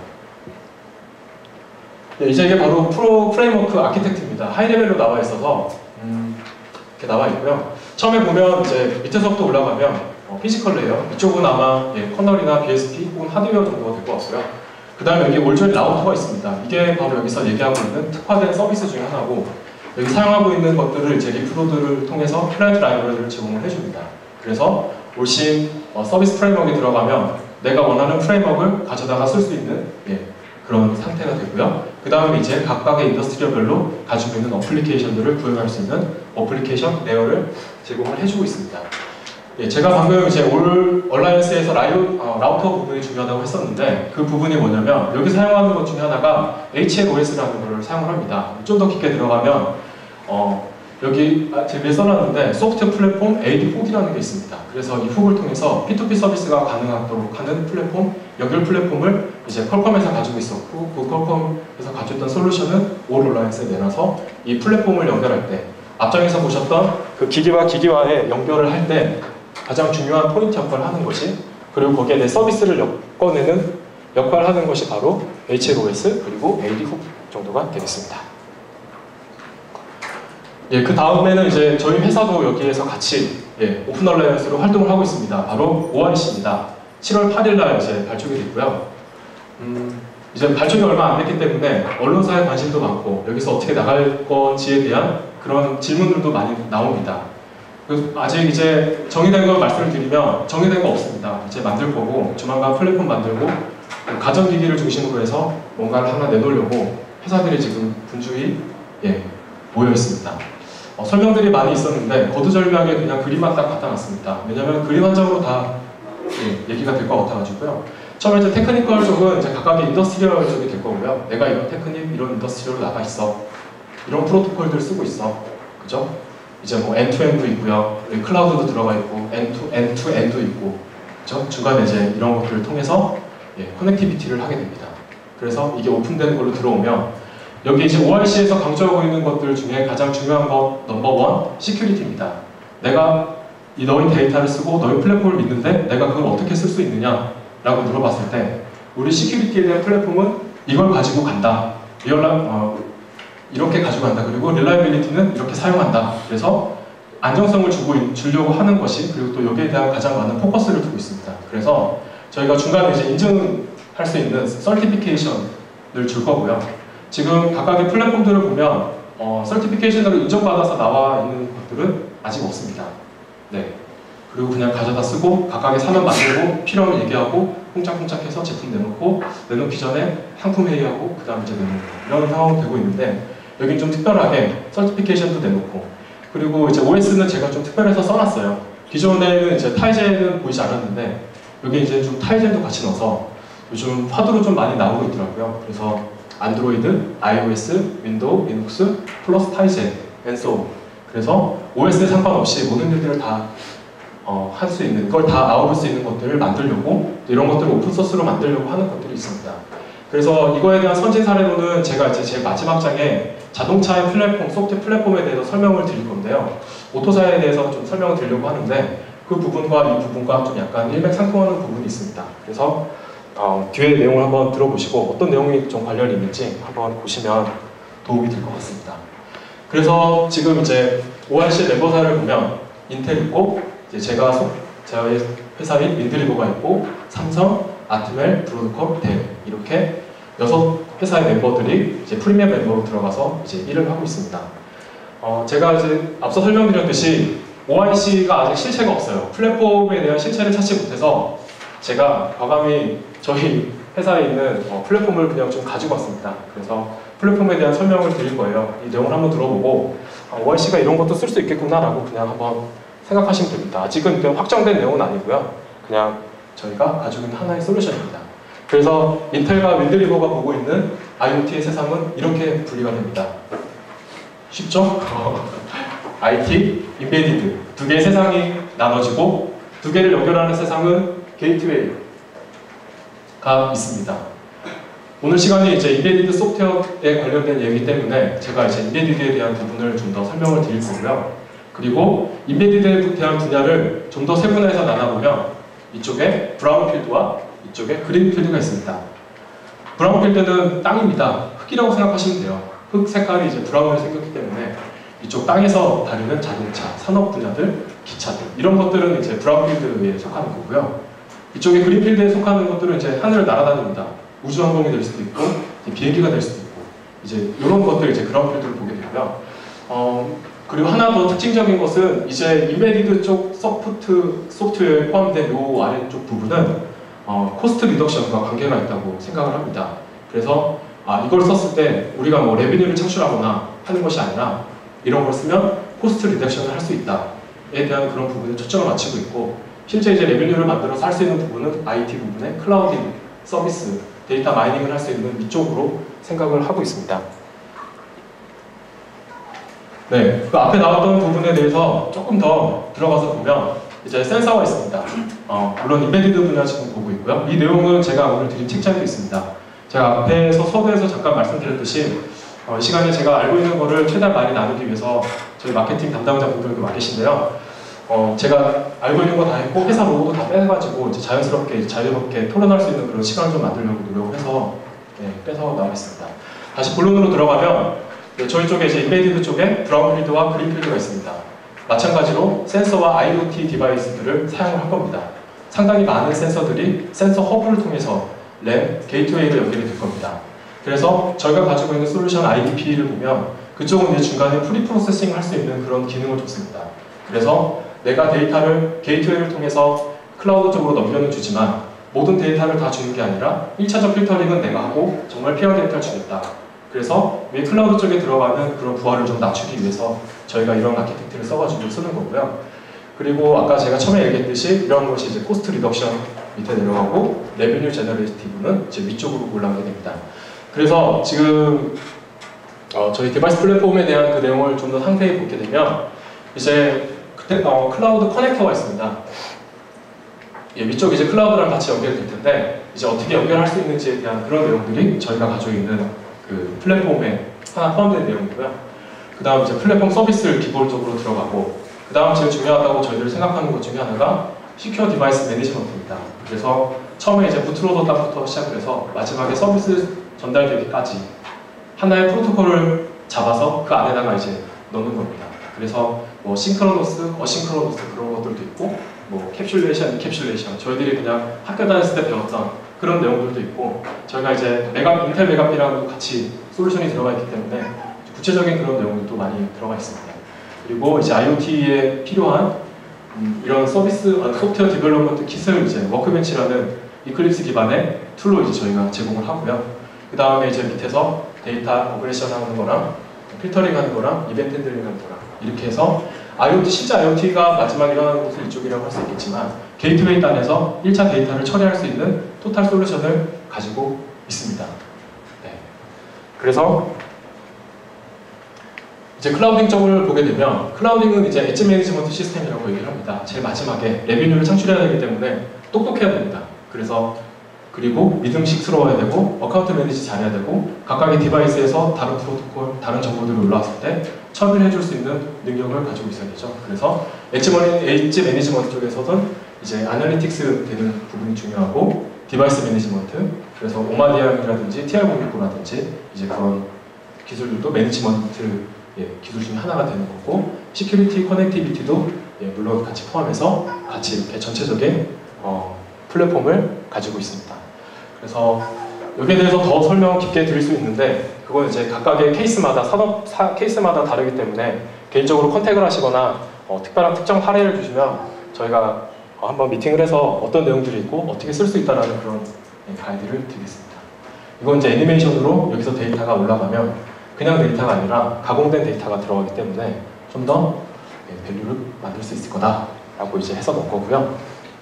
네, 이제 이게 바로 프레임워크 아키텍트입니다. 하이레벨로 나와 있어서 이렇게 나와 있고요. 처음에 보면 이제 밑에서부터 올라가면 피지컬 레이어, 이쪽은 아마 커널이나 BSP 혹은 하드웨어 정도가 될 것 같고요. 그 다음에 여기 올조인 라우터가 있습니다. 이게 바로 여기서 얘기하고 있는 특화된 서비스 중에 하나고 여기 사용하고 있는 것들을 이제 리프로드를 통해서 클라이언트 라이브러리를 제공을 해줍니다. 그래서 올신 서비스 프레임워크에 들어가면 내가 원하는 프레임워크를 가져다가 쓸 수 있는 그런 상태가 되고요. 그 다음에 이제 각각의 인더스트리얼별로 가지고 있는 어플리케이션들을 구현할 수 있는 어플리케이션 레이어를 제공을 해주고 있습니다. 제가 방금 이제 얼라이언스에서 라우터 부분이 중요하다고 했었는데 그 부분이 뭐냐면 여기 사용하는 것 중에 하나가 HLOS라는 걸 사용을 합니다. 좀 더 깊게 들어가면 여기 뒤에 써놨는데 소프트웨어 플랫폼 AD 훅이라는 게 있습니다. 그래서 이 훅을 통해서 P2P 서비스가 가능하도록 하는 플랫폼, 연결 플랫폼을 이제 퀄컴에서 가지고 있었고 그 퀄컴에서 가져있던 솔루션은 올라이언스에 내놔서 이 플랫폼을 연결할 때 앞장에서 보셨던 그 기기와 기기와의 연결을 할 때 가장 중요한 포인트 역할을 하는 것이 그리고 거기에 내 서비스를 엮어내는 역할을 하는 것이 바로 HLOS 그리고 AD 훅 정도가 되겠습니다. 그 다음에는 이제 저희 회사도 여기에서 같이 오픈 얼라이언스로 활동을 하고 있습니다. 바로 ORC입니다. 7월 8일날 이제 발족이 됐고요. 이제 발족이 얼마 안 됐기 때문에 언론사의 관심도 많고 여기서 어떻게 나갈 건지에 대한 그런 질문들도 많이 나옵니다. 아직 이제 정의된 걸 말씀을 드리면 정의된 거 없습니다. 이제 만들 거고 조만간 플랫폼 만들고 가전기기를 중심으로 해서 뭔가를 하나 내놓으려고 회사들이 지금 분주히 모여 있습니다. 설명들이 많이 있었는데 거두절미하게 그냥 그림만 딱 갖다 놨습니다. 왜냐면 그림 한 장으로 다 얘기가 될 것 같아가지고요. 처음에 이제 테크니컬 쪽은 이제 각각의 인더스트리얼 쪽이 될 거고요. 내가 이런 테크닉, 이런 인더스트리얼로 나가 있어. 이런 프로토콜들 쓰고 있어. 그죠? 이제 뭐 end-to-end도 있고요. 클라우드도 들어가 있고, end-to-end도 있고, 그죠? 중간에 이제 이런 것들을 통해서 커넥티비티를 하게 됩니다. 그래서 이게 오픈된 걸로 들어오면 여기 이제 ORC에서 강조하고 있는 것들 중에 가장 중요한 것 넘버 1, 시큐리티입니다. 내가 너희 데이터를 쓰고 너희 플랫폼을 믿는데 내가 그걸 어떻게 쓸 수 있느냐 라고 물어봤을 때 우리 시큐리티에 대한 플랫폼은 이걸 가지고 간다. 이렇게 가지고 간다. 그리고 릴라이빌리티는 이렇게 사용한다. 그래서 안정성을 주려고 하는 것이 그리고 또 여기에 대한 가장 많은 포커스를 두고 있습니다. 그래서 저희가 중간에 이제 인증할 수 있는 서티피케이션을 줄 거고요. 지금 각각의 플랫폼들을 보면 서티피케이션으로 인정받아서 나와 있는 것들은 아직 없습니다. 그리고 그냥 가져다 쓰고 각각의 사면 만들고 필요하면 얘기하고 쿵짝쿵짝해서 제품 내놓기 전에 상품 회의하고 그 다음에 이제 내놓고 이런 상황이 되고 있는데 여긴 좀 특별하게 서티피케이션도 내놓고 그리고 이제 OS는 제가 좀 특별해서 써놨어요. 기존에는 이제 타이젠은 보이지 않았는데 여기 이제 좀 타이젠도 같이 넣어서 요즘 화두로 좀 많이 나오고 있더라고요. 그래서 안드로이드, iOS, 윈도우, 리눅스, 플러스 타이젠, 앤소 그래서 OS에 상관없이 모든 일들을 다 할 수 있는, 그걸 다 나올 수 있는 것들을 만들려고 이런 것들을 오픈소스로 만들려고 하는 것들이 있습니다. 그래서 이거에 대한 선진 사례로는 제가 이제 제 마지막 장에 자동차의 플랫폼, 소프트웨어 플랫폼에 대해서 설명을 드릴 건데요. 오토사에 대해서 좀 설명을 드리려고 하는데 그 부분과 이 부분과 좀 약간 일맥상통하는 부분이 있습니다. 그래서 뒤에 내용을 한번 들어보시고 어떤 내용이 좀 관련이 있는지 한번 보시면 도움이 될 것 같습니다. 그래서 지금 이제 OIC 멤버사를 보면 인텔 있고 이제 저희 회사인 윈드리버가 있고 삼성, 아트멜, 브로드컴, 델 이렇게 6회사의 멤버들이 이제 프리미엄 멤버로 들어가서 이제 일을 하고 있습니다. 제가 이제 앞서 설명드렸듯이 OIC가 아직 실체가 없어요. 플랫폼에 대한 실체를 찾지 못해서 제가 과감히 저희 회사에 있는 플랫폼을 그냥 좀 가지고 왔습니다. 그래서 플랫폼에 대한 설명을 드릴 거예요. 이 내용을 한번 들어보고 OIC가 이런 것도 쓸 수 있겠구나라고 그냥 한번 생각하시면 됩니다. 아직은 확정된 내용은 아니고요. 그냥 저희가 가지고 있는 하나의 솔루션입니다. 그래서 인텔과 윈드리버가 보고 있는 IoT의 세상은 이렇게 분리가 됩니다. 쉽죠? IT, 인베디드 두 개의 세상이 나눠지고 두 개를 연결하는 세상은 게이트웨이가 있습니다. 오늘 시간이 이제 인베디드 소프트웨어에 관련된 얘기이기 때문에 제가 이제 인베디드에 대한 부분을 좀 더 설명을 드릴 거고요. 그리고 인베디드에 대한 분야를 좀 더 세분화해서 나눠보면 이쪽에 브라운필드와 이쪽에 그린필드가 있습니다. 브라운필드는 땅입니다. 흙이라고 생각하시면 돼요. 흙 색깔이 이제 브라운으로 생겼기 때문에 이쪽 땅에서 다루는 자동차, 산업 분야들, 기차들 이런 것들은 이제 브라운필드에 속하는 거고요. 이쪽에 그린필드에 속하는 것들은 이제 하늘을 날아다닙니다. 우주항공이 될 수도 있고 비행기가 될 수도 있고 이제 이런 것들 이제 그라운필드를 보게 되고요. 그리고 하나 더 특징적인 것은 이제 인베디드 쪽 소프트웨어에 포함된 이 아래쪽 부분은 코스트 리덕션과 관계가 있다고 생각을 합니다. 그래서 이걸 썼을 때 우리가 뭐 레비뉴를 창출하거나 하는 것이 아니라 이런 걸 쓰면 코스트 리덕션을 할 수 있다에 대한 그런 부분에 초점을 맞추고 있고 실제 이제 레비뉴를 만들어서 할 수 있는 부분은 IT 부분의 클라우딩, 서비스, 데이터 마이닝을 할 수 있는 이쪽으로 생각을 하고 있습니다. 네, 그 앞에 나왔던 부분에 대해서 조금 더 들어가서 보면 이제 센서가 있습니다. 물론 인베디드 분야 지금 보고 있고요. 이 내용은 제가 오늘 드린 책자에도 있습니다. 제가 앞에서 서두에서 잠깐 말씀드렸듯이 이 시간에 제가 알고 있는 거를 최대한 많이 나누기 위해서 저희 마케팅 담당자분들도 많이 계신데요. 제가 알고 있는 거 다 했고 회사 로고도 다 빼가지고 이제 자유롭게 토론할 수 있는 그런 시간을 좀 만들려고 노력을 해서 빼서 나와 있습니다. 다시 본론으로 들어가면 저희 쪽에 이제 인베디드 쪽에 브라운필드와 그린필드가 있습니다. 마찬가지로 센서와 IoT 디바이스들을 사용을 할 겁니다. 상당히 많은 센서들이 센서 허브를 통해서 램, 게이트웨이로 연결이 될 겁니다. 그래서 저희가 가지고 있는 솔루션 IDP를 보면 그쪽은 이제 중간에 프리프로세싱을 할 수 있는 그런 기능을 줬습니다. 그래서 내가 데이터를 게이트웨이를 통해서 클라우드 쪽으로 넘겨는 주지만 모든 데이터를 다 주는 게 아니라 1차적 필터링은 내가 하고 정말 필요한 데이터를 주겠다. 그래서 위 클라우드 쪽에 들어가는 그런 부하를 좀 낮추기 위해서 저희가 이런 아키텍트를 써가지고 쓰는 거고요. 그리고 아까 제가 처음에 얘기했듯이 이런 것이 이제 코스트 리덕션 밑에 내려가고 레베뉴 제너레이티브는 이제 위쪽으로 올라가게 됩니다. 그래서 지금 저희 디바이스 플랫폼에 대한 그 내용을 좀 더 상세히 보게 되면 이제 그때 클라우드 커넥터가 있습니다. 위쪽 이제 클라우드랑 같이 연결될 텐데 이제 어떻게 연결할 수 있는지에 대한 그런 내용들이 저희가 가지고 있는 그 플랫폼에 하나 포함된 내용이고요. 그 다음 이제 플랫폼 서비스를 기본적으로 들어가고 그 다음 제일 중요하다고 저희들이 생각하는 것 중에 하나가 시큐어 디바이스 매니지먼트입니다. 그래서 처음에 이제 부트로더답부터 시작을 해서 마지막에 서비스 전달되기까지 하나의 프로토콜을 잡아서 그 안에다가 이제 넣는 겁니다. 그래서 뭐 싱크로노스, 어싱크로노스 그런 것들도 있고 뭐 캡슐레이션, 인캡슐레이션 저희들이 그냥 학교 다녔을 때 배웠던 그런 내용들도 있고 저희가 이제 인텔 메가피랑도 같이 솔루션이 들어가 있기 때문에 구체적인 그런 내용들도 많이 들어가 있습니다. 그리고 이제 IoT에 필요한 이런 서비스, 소프트웨어 디벨롭먼트 킷을 이제 워크벤치라는 이클립스 기반의 툴로 이제 저희가 제공을 하고요. 그 다음에 이제 밑에서 데이터 오퍼레이션 하는 거랑 필터링 하는 거랑 이벤트 핸들링 하는 거랑 이렇게 해서 IoT, 실제 IoT가 마지막에 일어나는 곳을 이쪽이라고 할 수 있겠지만 게이트웨이 단에서 1차 데이터를 처리할 수 있는 토탈 솔루션을 가지고 있습니다. 네. 그래서 이제 클라우딩 쪽을 보게 되면 클라우딩은 이제 엣지 매니지먼트 시스템이라고 얘기를 합니다. 제일 마지막에 레비뉴를 창출해야 되기 때문에 똑똑해야 됩니다. 그래서 그리고 믿음직스러워야 되고 어카운트 매니지 잘해야 되고 각각의 디바이스에서 다른 프로토콜, 다른 정보들이 올라왔을 때 처리를 해줄 수 있는 능력을 가지고 있어야 되죠. 그래서 엣지 매니지먼트 쪽에서는 이제 아날리틱스 되는 부분이 중요하고 디바이스 매니지먼트, 그래서 오마디앙이라든지 TR069라든지 이제 그런 기술들도 매니지먼트 기술 중에 하나가 되는 거고, 시큐리티, 커넥티비티도 물론 같이 포함해서 같이 이렇게 전체적인 플랫폼을 가지고 있습니다. 그래서 여기에 대해서 더 설명 깊게 드릴 수 있는데 그건 이제 각각의 케이스마다 케이스마다 다르기 때문에 개인적으로 컨택을 하시거나 특별한 특정 사례를 주시면 저희가 한번 미팅을 해서 어떤 내용들이 있고 어떻게 쓸 수 있다는 그런 가이드를 드리겠습니다. 이건 이제 애니메이션으로 여기서 데이터가 올라가면 그냥 데이터가 아니라 가공된 데이터가 들어가기 때문에 좀 더 밸류를 만들 수 있을 거다라고 이제 해서 넣은 거고요.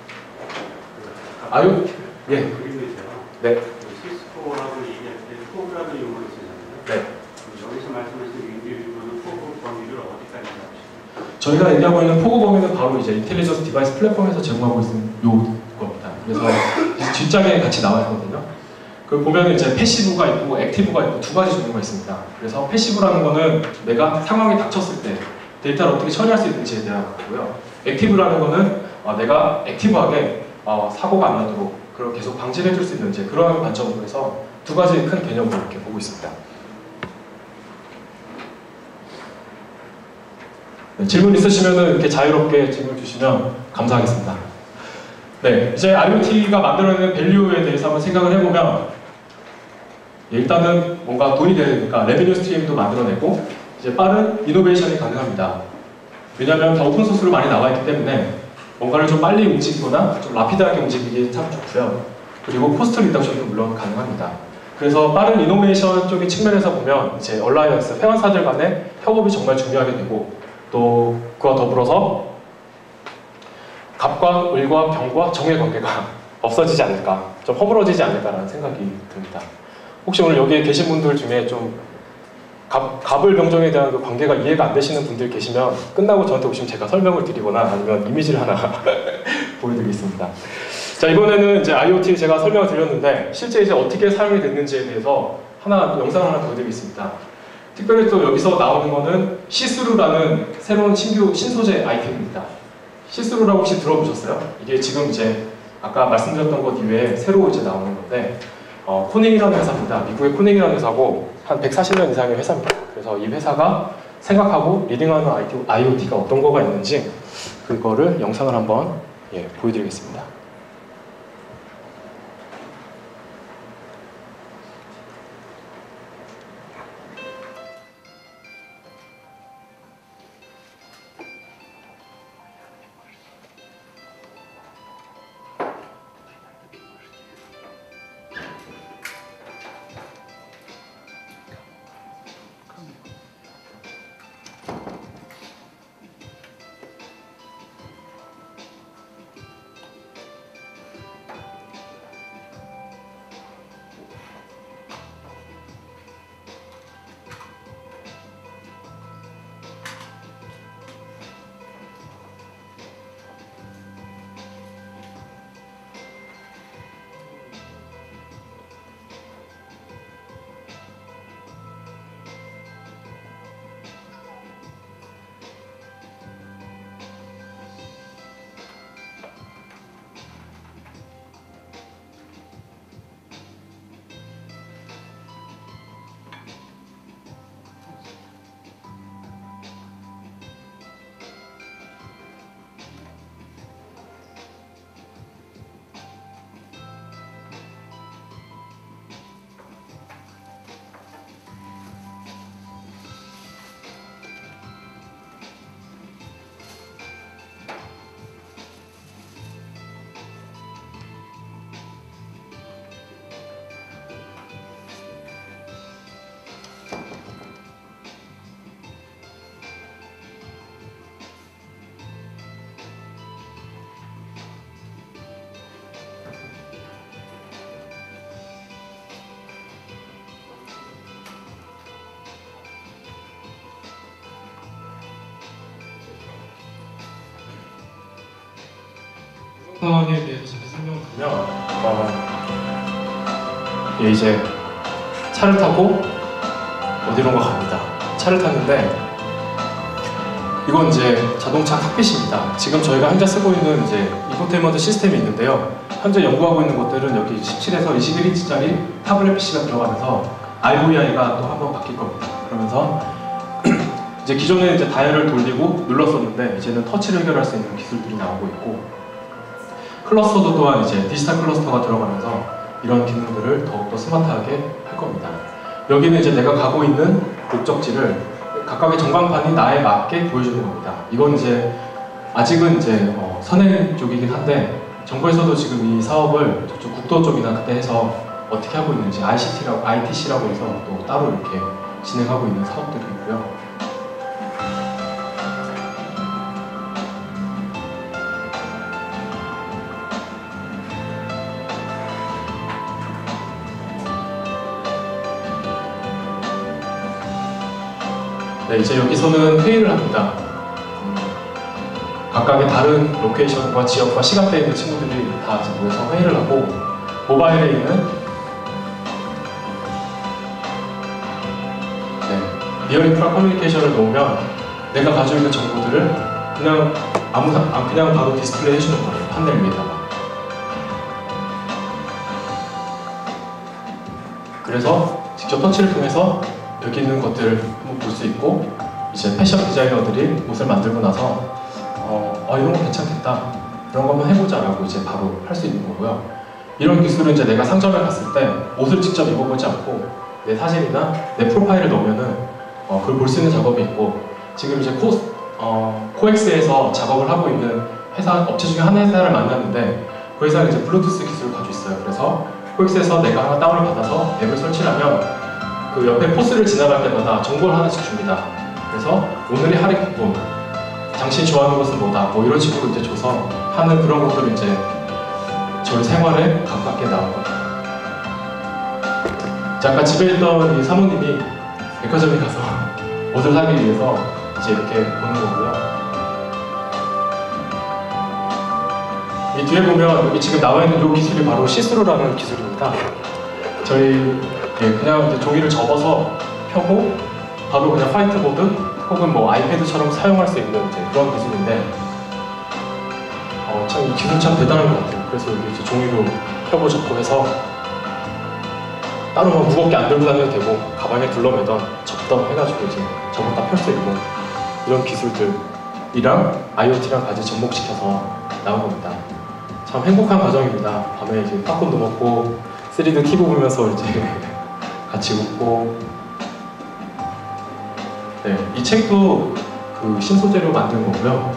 아유, 예. 네. 시스코라고 얘기할 때 포브라는 용어를 쓰잖아요. 네. 여기서 말씀하시는 인디비주얼은 포브 범위를 어디까지 잡으시나요? 저희가 얘기하고 있는 포구 범위는 바로 이제 인텔리전스 디바이스 플랫폼에서 제공하고 있는 요겁니다. 그래서 뒷장에 같이 나와 있거든요. 그 보면은 이제 패시브가 있고 액티브가 있고 두 가지 종류가 있습니다. 그래서 패시브라는 거는 내가 상황이 닥쳤을 때 데이터를 어떻게 처리할 수 있는지에 대한 거고요. 액티브라는 거는 내가 액티브하게 사고가 안 나도록 그걸 계속 방지를 해줄 수 있는 이제 그런 관점으로 해서 두 가지 큰 개념으로 이렇게 보고 있습니다. 네, 질문 있으시면 이렇게 자유롭게 질문 주시면 감사하겠습니다. 네, 이제 IoT가 만들어내는 밸류에 대해서 한번 생각을 해보면 일단은 뭔가 돈이 되니까 레베뉴 스트림도 만들어내고 이제 빠른 이노베이션이 가능합니다. 왜냐하면 다 오픈소스로 많이 나와 있기 때문에 뭔가를 좀 빨리 움직이거나 좀 라피드하게 움직이기 참 좋고요. 그리고 코스트 리덕션도 물론 가능합니다. 그래서 빠른 이노베이션 쪽의 측면에서 보면 이제 얼라이언스, 회원사들 간의 협업이 정말 중요하게 되고 또 그와 더불어서 갑과 을과 병과 정의 관계가 없어지지 않을까, 좀 허물어지지 않을까라는 생각이 듭니다. 혹시 오늘 여기에 계신 분들 중에 좀 갑을 병정에 대한 그 관계가 이해가 안 되시는 분들 계시면 끝나고 저한테 오시면 제가 설명을 드리거나 아니면 이미지를 하나 보여드리겠습니다. 자, 이번에는 이제 IoT 제가 설명을 드렸는데 실제 이제 어떻게 사용이 됐는지에 대해서 영상을 하나 보여드리겠습니다. 특별히 또 여기서 나오는 거는 시스루라는 새로운 신소재 아이템입니다. 시스루라고 혹시 들어보셨어요? 이게 지금 이제 아까 말씀드렸던 것 이외에 새로 이제 나오는 건데 코닝이라는 회사입니다. 미국의 코닝이라는 회사고 한 140년 이상의 회사입니다. 그래서 이 회사가 생각하고 리딩하는 IoT가 어떤 거가 있는지 그거를 영상을 한번 보여드리겠습니다. 사항에 대해서 잠깐 설명을 드리면 예, 이제 차를 타고 어디론가 갑니다. 차를 탔는데 이건 이제 자동차 칵핏입니다. 지금 저희가 현재 쓰고 있는 이제 인포테인먼트 시스템이 있는데요. 현재 연구하고 있는 것들은 여기 17에서 21인치짜리 타블렛 PC가 들어가면서 IVI가 또 한 번 바뀔 겁니다. 그러면서 이제 기존에 이제 다이얼을 돌리고 눌렀었는데 이제는 터치를 해결할 수 있는 기술들이 나오고 있고 클러스터도 또한 이제 디지털 클러스터가 들어가면서 이런 기능들을 더욱더 스마트하게 할 겁니다. 여기는 이제 내가 가고 있는 목적지를 각각의 전광판이 나에 맞게 보여주는 겁니다. 이건 이제 아직은 이제 선행 쪽이긴 한데 정부에서도 지금 이 사업을 저쪽 국도 쪽이나 그때 해서 어떻게 하고 있는지 ITC라고 해서 또 따로 이렇게 진행하고 있는 사업들이 있고요. 네, 이제 여기서는 회의를 합니다. 각각의 다른 로케이션과 지역과 시간대에 있는 친구들이 다 이제 모여서 회의를 하고 모바일에 있는 리얼 인프라 커뮤니케이션을 놓으면 내가 가지고 있는 정보들을 그냥 그냥 바로 디스플레이 해주는 거예요. 판넬 위에다가. 그래서 직접 터치를 통해서 여기 있는 것들을 한번 볼 수 있고 이제 패션 디자이너들이 옷을 만들고 나서 이런 거 괜찮겠다 이런 거 한번 해보자 라고 이제 바로 할 수 있는 거고요. 이런 기술은 이제 내가 상점에 갔을 때 옷을 직접 입어보지 않고 내 사진이나 내 프로파일을 넣으면은 그걸 볼 수 있는 작업이 있고 지금 이제 코엑스에서 작업을 하고 있는 업체 중에 한 회사를 만났는데 그 회사는 이제 블루투스 기술을 가지고 있어요. 그래서 코엑스에서 내가 하나 다운을 받아서 앱을 설치를 하면 그 옆에 포스를 지나갈 때마다 정보를 하나씩 줍니다. 그래서 오늘의 할인 쿠폰, 당신이 좋아하는 것은 뭐다, 뭐 이런 식으로 이제 줘서 하는 그런 것들을 이제 저희 생활에 가깝게 나온 겁니다. 아까 집에 있던 이 사모님이 백화점에 가서 옷을 사기 위해서 이제 이렇게 보는 거고요. 이 뒤에 보면 여기 지금 나와 있는 이 기술이 바로 시스루라는 기술입니다. 저희 그냥 이제 종이를 접어서 펴고 바로 그냥 화이트보드 혹은 뭐 아이패드처럼 사용할 수 있는 이제 그런 기술인데 참 이 기술 참 대단한 것 같아요. 그래서 여기 이제 종이로 펴고 접고 해서 따로 뭐 무겁게 안 들고 다녀도 되고 가방에 둘러매던 접던 해가지고 이제 접었다 펼 수 있는 이런 기술들이랑 IoT랑 같이 접목시켜서 나온 겁니다. 참 행복한 과정입니다. 밤에 이제 팝콘도 먹고 3D TV 보면서 이제 같이 웃고. 네, 이 책도 그 신소재로 만든 거고요.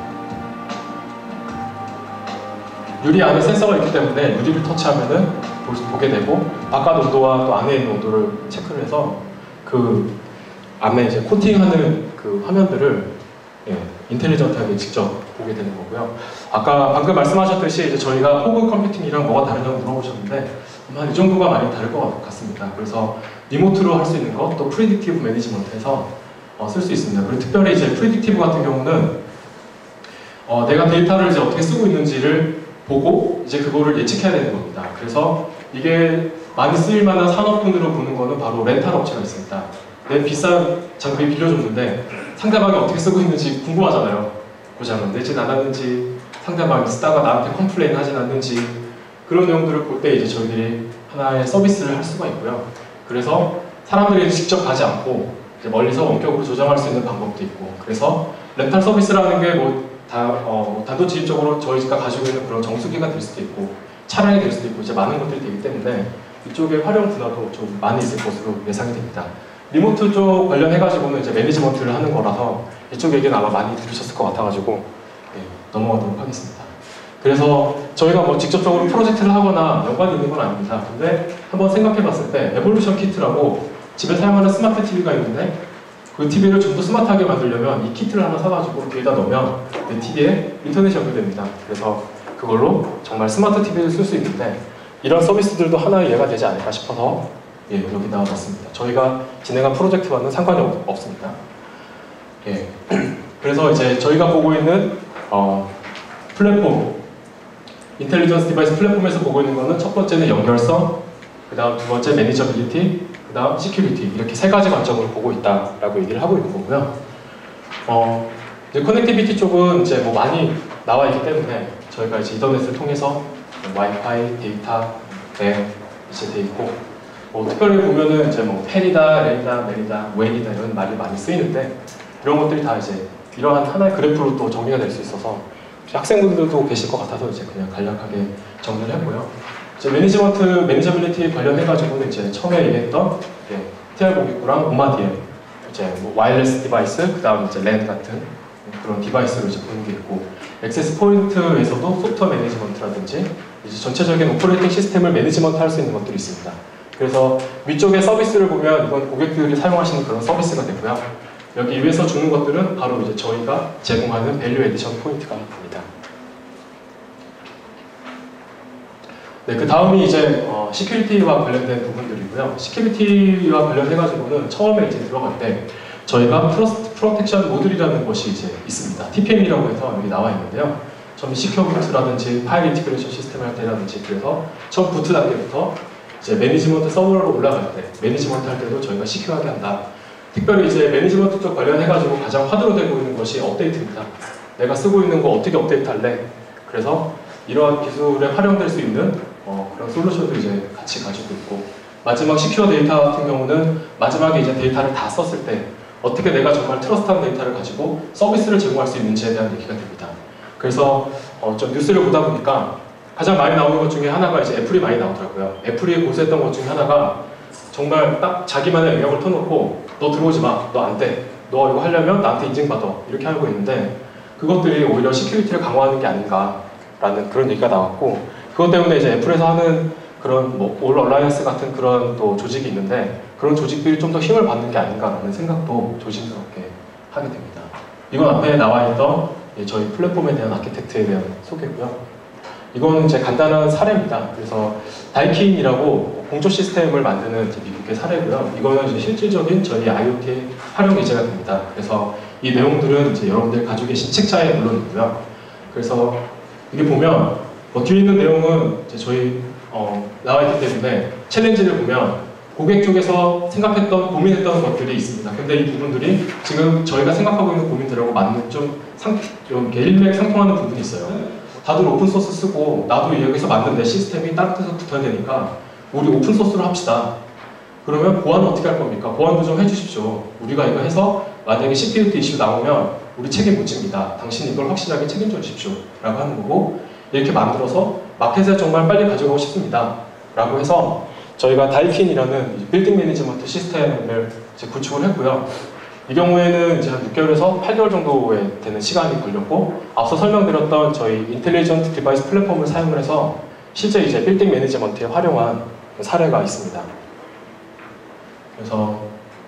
유리 안에 센서가 있기 때문에 유리를 터치하면은 보게 되고 바깥 온도와 또 안에 있는 온도를 체크를 해서 그 안에 이제 코팅하는 그 화면들을 인텔리전트하게 직접 보게 되는 거고요. 아까 방금 말씀하셨듯이 이제 저희가 호그 컴퓨팅이랑 뭐가 다르냐고 물어보셨는데 한 이 정도가 많이 다를 것 같습니다. 그래서 리모트로 할 수 있는 것, 또 프리딕티브 매니지먼트에서 쓸 수 있습니다. 그리고 특별히 이제 프리딕티브 같은 경우는 내가 데이터를 이제 어떻게 쓰고 있는지를 보고 이제 그거를 예측해야 되는 겁니다. 그래서 이게 많이 쓰일 만한 산업군으로 보는 거는 바로 렌탈 업체가 있습니다. 내 비싼 장비 빌려줬는데 상대방이 어떻게 쓰고 있는지 궁금하잖아요. 고장은 내진 않았는지, 상대방이 쓰다가 나한테 컴플레인 하진 않는지, 그런 내용들을 볼 때 이제 저희들이 하나의 서비스를 할 수가 있고요. 그래서 사람들이 직접 가지 않고 이제 멀리서 원격으로 조정할 수 있는 방법도 있고, 그래서 렌탈 서비스라는 게 뭐 단도직입적으로 저희가 가지고 있는 그런 정수기가 될 수도 있고 차량이 될 수도 있고 이제 많은 것들이 되기 때문에 이쪽의 활용 분야도 좀 많이 있을 것으로 예상이 됩니다. 리모트 쪽 관련해가지고는 이제 매니지먼트를 하는 거라서 이쪽 얘기는 아마 많이 들으셨을 것 같아가지고 넘어가도록 하겠습니다. 그래서 저희가 뭐 직접적으로 프로젝트를 하거나 연관이 있는 건 아닙니다. 근데 한번 생각해 봤을 때 에볼루션 키트라고 집에 사용하는 스마트 TV가 있는데 그 TV를 좀 더 스마트하게 만들려면 이 키트를 하나 사가지고 뒤에다 넣으면 내 TV에 인터넷이 연결됩니다. 그래서 그걸로 정말 스마트 TV를 쓸 수 있는데 이런 서비스들도 하나의 예가 되지 않을까 싶어서 여기 나와봤습니다. 저희가 진행한 프로젝트와는 상관이 없습니다. 그래서 이제 저희가 보고 있는 플랫폼, 인텔리전스 디바이스 플랫폼에서 보고 있는 거는 첫 번째는 연결성, 그 다음 두 번째 매니저빌리티, 그 다음 시큐리티, 이렇게 세 가지 관점으로 보고 있다라고 얘기를 하고 있는 거고요. 이제 커넥티비티 쪽은 이제 뭐 많이 나와 있기 때문에 저희가 이제 이더넷을 통해서 와이파이, 데이터, 램 이제 돼 있고, 특별히 보면은 이제 뭐 펜이다, 램이다, 멜이다, 웬이다 이런 말이 많이 쓰이는데, 이런 것들이 다 이제 이러한 하나의 그래프로 또 정리가 될 수 있어서 학생분들도 계실 것 같아서 이제 그냥 간략하게 정리를 했고요. 이제 매니저빌리티 관련해가지고는 이제 처음에 얘기했던 TR 고객구랑 오마DM, 이제 뭐 와이어리스 디바이스, 그 다음 이제 랜 같은 그런 디바이스로 이제 보는 게 있고, 액세스 포인트에서도 소프트웨어 매니지먼트라든지 이제 전체적인 오퍼레이팅 시스템을 매니지먼트 할 수 있는 것들이 있습니다. 그래서 위쪽에 서비스를 보면 이건 고객들이 사용하시는 그런 서비스가 되고요. 여기 위에서 주는 것들은 바로 이제 저희가 제공하는 밸류 에디션 포인트가 됩니다. 네, 그 다음이 이제 시큐리티와 관련된 부분들이고요. 시큐리티와 관련해가지고는 처음에 이제 들어갈 때 저희가 트러스트 프로텍션 모듈이라는 것이 이제 있습니다. TPM이라고 해서 여기 나와 있는데요. 처음 시큐어 부트라든지 파일 인티그레이션 시스템 할 때라든지, 그래서 처음 부트 단계부터 이제 매니지먼트 서버로 올라갈 때, 매니지먼트 할 때도 저희가 시큐어하게 한다. 특별히 이제 매니지먼트 쪽 관련해가지고 가장 화두로 되고 있는 것이 업데이트입니다. 내가 쓰고 있는 거 어떻게 업데이트 할래? 그래서 이러한 기술에 활용될 수 있는 그런 솔루션도 이제 같이 가지고 있고, 마지막 시큐어 데이터 같은 경우는 마지막에 이제 데이터를 다 썼을 때 어떻게 내가 정말 트러스트한 데이터를 가지고 서비스를 제공할 수 있는지에 대한 얘기가 됩니다. 그래서 좀 뉴스를 보다 보니까 가장 많이 나오는 것 중에 하나가 이제 애플이 많이 나오더라고요. 애플이 고수했던 것 중에 하나가 정말 딱 자기만의 영역을 터놓고 너 들어오지 마, 너 안 돼, 너 이거 하려면 나한테 인증받아, 이렇게 하고 있는데, 그것들이 오히려 시큐리티를 강화하는 게 아닌가라는 그런 얘기가 나왔고, 그것 때문에 이제 애플에서 하는 그런 뭐 올 얼라이언스 같은 그런 또 조직이 있는데, 그런 조직들이 좀 더 힘을 받는 게 아닌가라는 생각도 조심스럽게 하게 됩니다. 이건 앞에 나와 있던 저희 플랫폼에 대한 아키텍트에 대한 소개고요. 이거는 이제 간단한 사례입니다. 그래서 다이킨이라고 공조 시스템을 만드는 미국의 사례고요. 이거는 이제 실질적인 저희 IoT 활용 예제가 됩니다. 그래서 이 내용들은 이제 여러분들 가지고 계신 책자에 물론이고요. 그래서 이게 보면 뒤에 있는 내용은 이제 저희 나와 있기 때문에 챌린지를 보면 고객 쪽에서 생각했던, 고민했던 것들이 있습니다. 근데 이 부분들이 지금 저희가 생각하고 있는 고민들하고 맞는 좀 이렇게 일맥상통하는 부분이 있어요. 다들 오픈소스 쓰고 나도 여기서 만든 내 시스템이 다른 데서 붙어야 되니까 우리 오픈소스로 합시다. 그러면 보안은 어떻게 할 겁니까? 보안도 좀 해주십시오. 우리가 이거 해서 만약에 시큐리티 이슈 나오면 우리 책임 못 집니다. 당신 이걸 확실하게 책임져 주십시오. 라고 하는 거고, 이렇게 만들어서 마켓에 정말 빨리 가져가고 싶습니다. 라고 해서 저희가 다이킨이라는 빌딩 매니지먼트 시스템을 이제 구축을 했고요. 이 경우에는 이제 한 6개월에서 8개월 정도에 되는 시간이 걸렸고, 앞서 설명드렸던 저희 인텔리전트 디바이스 플랫폼을 사용을 해서 실제 이제 빌딩 매니지먼트에 활용한 사례가 있습니다. 그래서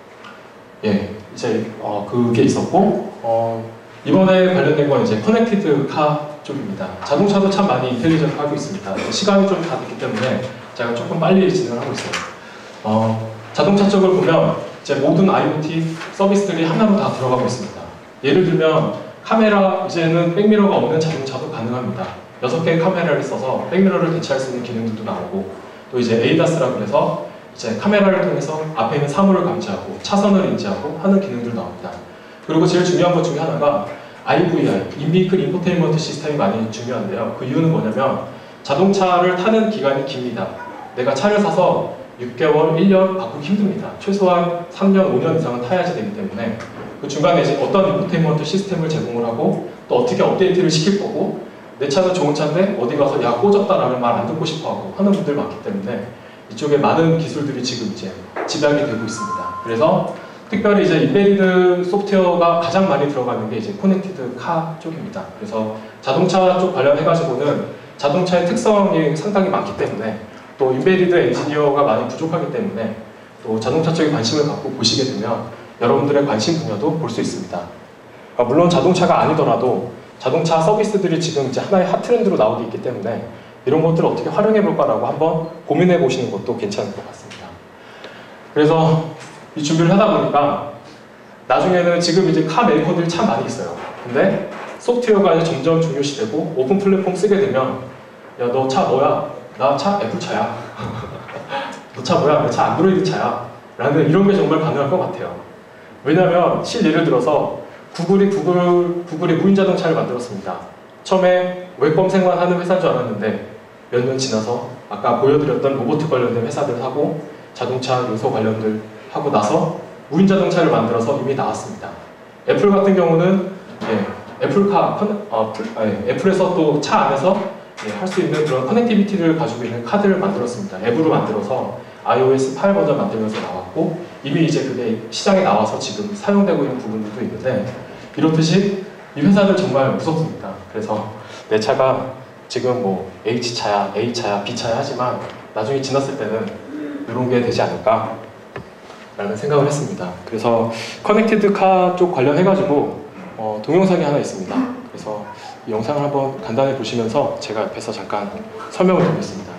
이제 그게 있었고, 이번에 관련된 건 이제 커넥티드 카 쪽입니다. 자동차도 참 많이 인텔리전트 하고 있습니다. 시간이 좀 다 됐기 때문에 제가 조금 빨리 진행을 하고 있어요. 자동차 쪽을 보면 이제 모든 IoT 서비스들이 하나로 다 들어가고 있습니다. 예를 들면 카메라, 이제는 백미러가 없는 자동차도 가능합니다. 6개의 카메라를 써서 백미러를 대체할 수 있는 기능들도 나오고, 또 이제 ADAS라고 해서 이제 카메라를 통해서 앞에 있는 사물을 감지하고 차선을 인지하고 하는 기능들 나옵니다. 그리고 제일 중요한 것 중에 하나가 IVR, 인비클 인포테인먼트 시스템이 많이 중요한데요. 그 이유는 뭐냐면 자동차를 타는 기간이 깁니다. 내가 차를 사서 6개월, 1년 바꾸기 힘듭니다. 최소한 3년, 5년 이상은 타야지 되기 때문에 그 중간에 이제 어떤 인포테인먼트 시스템을 제공을 하고 또 어떻게 업데이트를 시킬 거고, 내 차는 좋은 차인데 어디 가서 야 꽂았다라는 말 안 듣고 싶어하고 하는 분들 많기 때문에 이쪽에 많은 기술들이 지금 이제 집약이 되고 있습니다. 그래서 특별히 이제 인베디드 소프트웨어가 가장 많이 들어가는 게 이제 커넥티드 카 쪽입니다. 그래서 자동차 쪽 관련해가지고는 자동차의 특성이 상당히 많기 때문에, 또 인베디드 엔지니어가 많이 부족하기 때문에 또 자동차 쪽에 관심을 갖고 보시게 되면 여러분들의 관심 분야도 볼 수 있습니다. 물론 자동차가 아니더라도 자동차 서비스들이 지금 이제 하나의 핫트렌드로 나오고 있기 때문에 이런 것들을 어떻게 활용해 볼까라고 한번 고민해 보시는 것도 괜찮을 것 같습니다. 그래서 이 준비를 하다 보니까 나중에는 지금 이제 카 메이커들이 참 많이 있어요. 근데 소프트웨어가 이제 점점 중요시되고 오픈 플랫폼 쓰게 되면 야, 너 차 뭐야? 나 차 애플차야. 너 차 뭐야? 내 차 안드로이드 차야. 라는 이런 게 정말 가능할 것 같아요. 왜냐하면 예를 들어서 구글이 무인자동차를 만들었습니다. 처음에 웹 검색만 하는 회사인 줄 알았는데 몇 년 지나서 아까 보여드렸던 로봇 관련된 회사들 하고 자동차 요소 관련들 하고 나서 무인자동차를 만들어서 이미 나왔습니다. 애플 같은 경우는 애플에서 또 차 안에서 할 수 있는 그런 커넥티비티를 가지고 있는 카드를 만들었습니다. 앱으로 만들어서 iOS 8 버전 만들면서 나왔고 이미 이제 그게 시장에 나와서 지금 사용되고 있는 부분들도 있는데 이렇듯이 이 회사들 정말 무섭습니다. 그래서 내 차가 지금 뭐 H차야, A차야, B차야 하지만 나중에 지났을 때는 이런 게 되지 않을까 라는 생각을 했습니다. 그래서 커넥티드 카 쪽 관련해가지고 동영상이 하나 있습니다. 그래서 이 영상을 한번 간단히 보시면서 제가 옆에서 잠깐 설명을 드리겠습니다.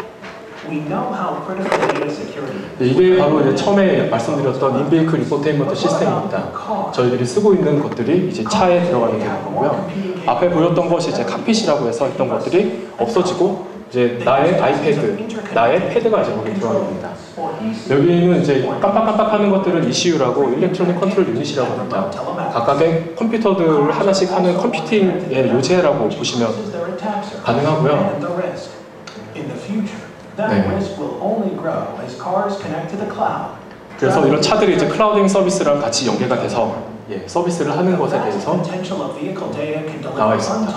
이게 바로 이제 처음에 말씀드렸던 인베이클 인포테인먼트 시스템입니다. 저희들이 쓰고 있는 것들이 이제 차에 들어가게 되는 거고요. 앞에 보였던 것이 이제 칵핏이라고 해서 했던 것들이 없어지고 이제 나의 아이패드, 나의 패드가 이제 거기 들어가게 됩니다. 여기는 이제 깜빡깜빡하는 것들은 ECU라고 일렉트로닉 컨트롤 유닛이라고 합니다. 각각의 컴퓨터들을 하나씩 하는 컴퓨팅의 요새라고 보시면 가능하고요. 네. 그래서 이런 차들이 이제 클라우딩 서비스랑 같이 연계가 돼서 서비스를 하는 것에 대해서 나와 있습니다.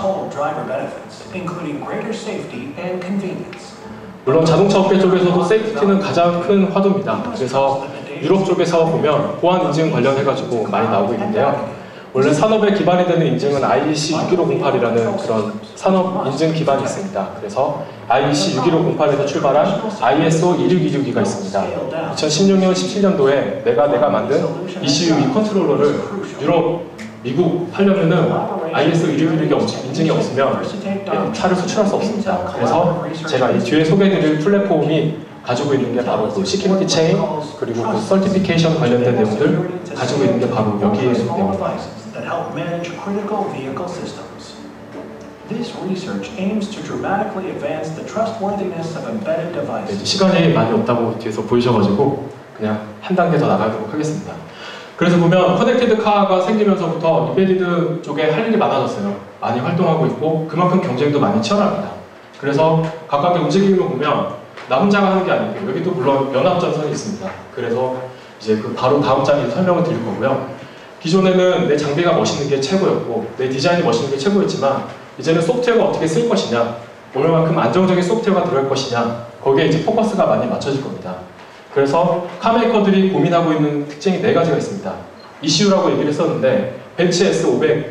물론 자동차 업계 쪽에서도 세이프티는 가장 큰 화두입니다. 그래서 유럽 쪽에서 보면 보안 인증 관련해가지고 많이 나오고 있는데요. 원래 산업에 기반이 되는 인증은 IEC 61508이라는 그런 산업 인증 기반이 있습니다. 그래서 IEC 61508에서 출발한 ISO 26262가 있습니다. 2016년, 17년도에 내가 만든 ECU 컨트롤러를 유럽, 미국 하려면은 ISO 26262 인증이 없으면 차를 수출할 수 없습니다. 그래서 제가 이 뒤에 소개해드릴 플랫폼이 가지고 있는 게 바로 그 시큐리티 체인 그리고 그 서티피케이션 관련된 내용들 가지고 있는 게 바로 여기에 내용입니다. that help manage critical vehicle systems. This research aims to dramatically advance the trustworthiness of embedded devices. 시간이 많이 없다고 뒤에서 보이셔가지고 그냥 한 단계 더 나가도록 하겠습니다. 그래서 보면 커넥티드 카가 생기면서부터 인베디드 쪽에 할 일이 많아졌어요. 많이 활동하고 있고 그만큼 경쟁도 많이 치열합니다. 그래서 각각의 움직임을 보면 나 혼자가 하는 게 아니고 여기도 물론 연합전선이 있습니다. 그래서 이제 그 바로 다음 장에 설명을 드릴 거고요. 기존에는 내 장비가 멋있는 게 최고였고 내 디자인이 멋있는 게 최고였지만 이제는 소프트웨어가 어떻게 쓸 것이냐 얼마만큼 안정적인 소프트웨어가 들어갈 것이냐 거기에 이제 포커스가 많이 맞춰질 겁니다. 그래서 카메이커들이 고민하고 있는 특징이 4가지가 있습니다. ECU라고 얘기를 했었는데 벤츠 S500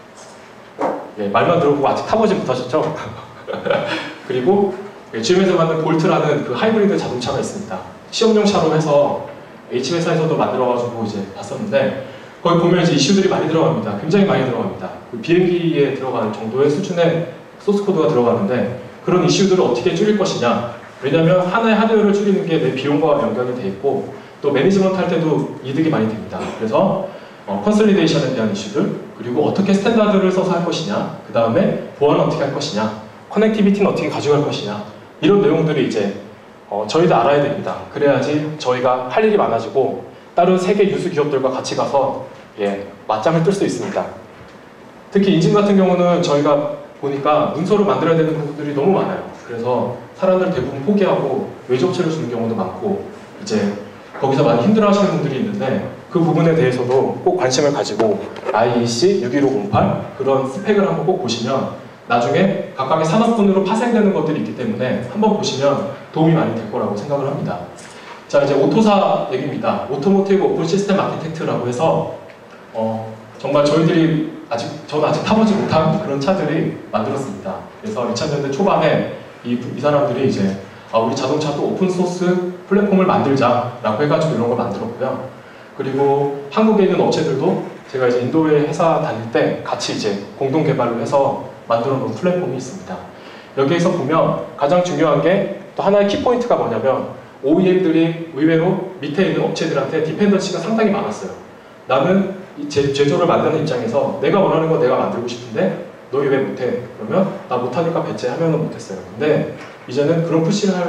말만 들어보고 아직 타보지 못하셨죠? 그리고 GM에서 만든 볼트라는 그 하이브리드 자동차가 있습니다. 시험용 차로 해서 H회사에서도 만들어가지고 이제 봤었는데 거기 보면 이제 이슈들이 많이 들어갑니다. 굉장히 많이 들어갑니다. 그 비행기에 들어가는 정도의 수준의 소스 코드가 들어가는데 그런 이슈들을 어떻게 줄일 것이냐. 왜냐하면 하나의 하드웨어를 줄이는 게 내 비용과 연관이 돼 있고 또 매니지먼트 할 때도 이득이 많이 됩니다. 그래서 컨솔리데이션에 대한 이슈들 그리고 어떻게 스탠다드를 써서 할 것이냐 그 다음에 보안은 어떻게 할 것이냐 커넥티비티는 어떻게 가져갈 것이냐 이런 내용들이 이제 저희도 알아야 됩니다. 그래야지 저희가 할 일이 많아지고 다른 세계 유수 기업들과 같이 가서 맞짱을 뜰 수 있습니다. 특히 인증 같은 경우는 저희가 보니까 문서를 만들어야 되는 부분들이 너무 많아요. 그래서 사람들 대부분 포기하고 외접체를 주는 경우도 많고 이제 거기서 많이 힘들어하시는 분들이 있는데 그 부분에 대해서도 꼭 관심을 가지고 IEC 61508 그런 스펙을 한번 꼭 보시면 나중에 각각의 산업군으로 파생되는 것들이 있기 때문에 한번 보시면 도움이 많이 될 거라고 생각을 합니다. 자, 이제 오토사 얘기입니다. 오토모티브 오픈 시스템 아키텍트라고 해서 정말 저희들이 저는 아직 타보지 못한 그런 차들이 만들었습니다. 그래서 2000년대 초반에 이 사람들이 이제 우리 자동차도 오픈소스 플랫폼을 만들자라고 해가지고 이런 걸 만들었고요. 그리고 한국에 있는 업체들도 제가 이제 인도에 회사 다닐 때 같이 이제 공동 개발을 해서 만들어 놓은 플랫폼이 있습니다. 여기에서 보면 가장 중요한 게 또 하나의 키포인트가 뭐냐면 OEM들이 의외로 밑에 있는 업체들한테 디펜던시가 상당히 많았어요. 나는 이 제조를 만드는 입장에서 내가 원하는 거 내가 만들고 싶은데 너희 왜 못해? 그러면 나 못하니까 배제하면은 못했어요. 근데 이제는 그런 푸시를 할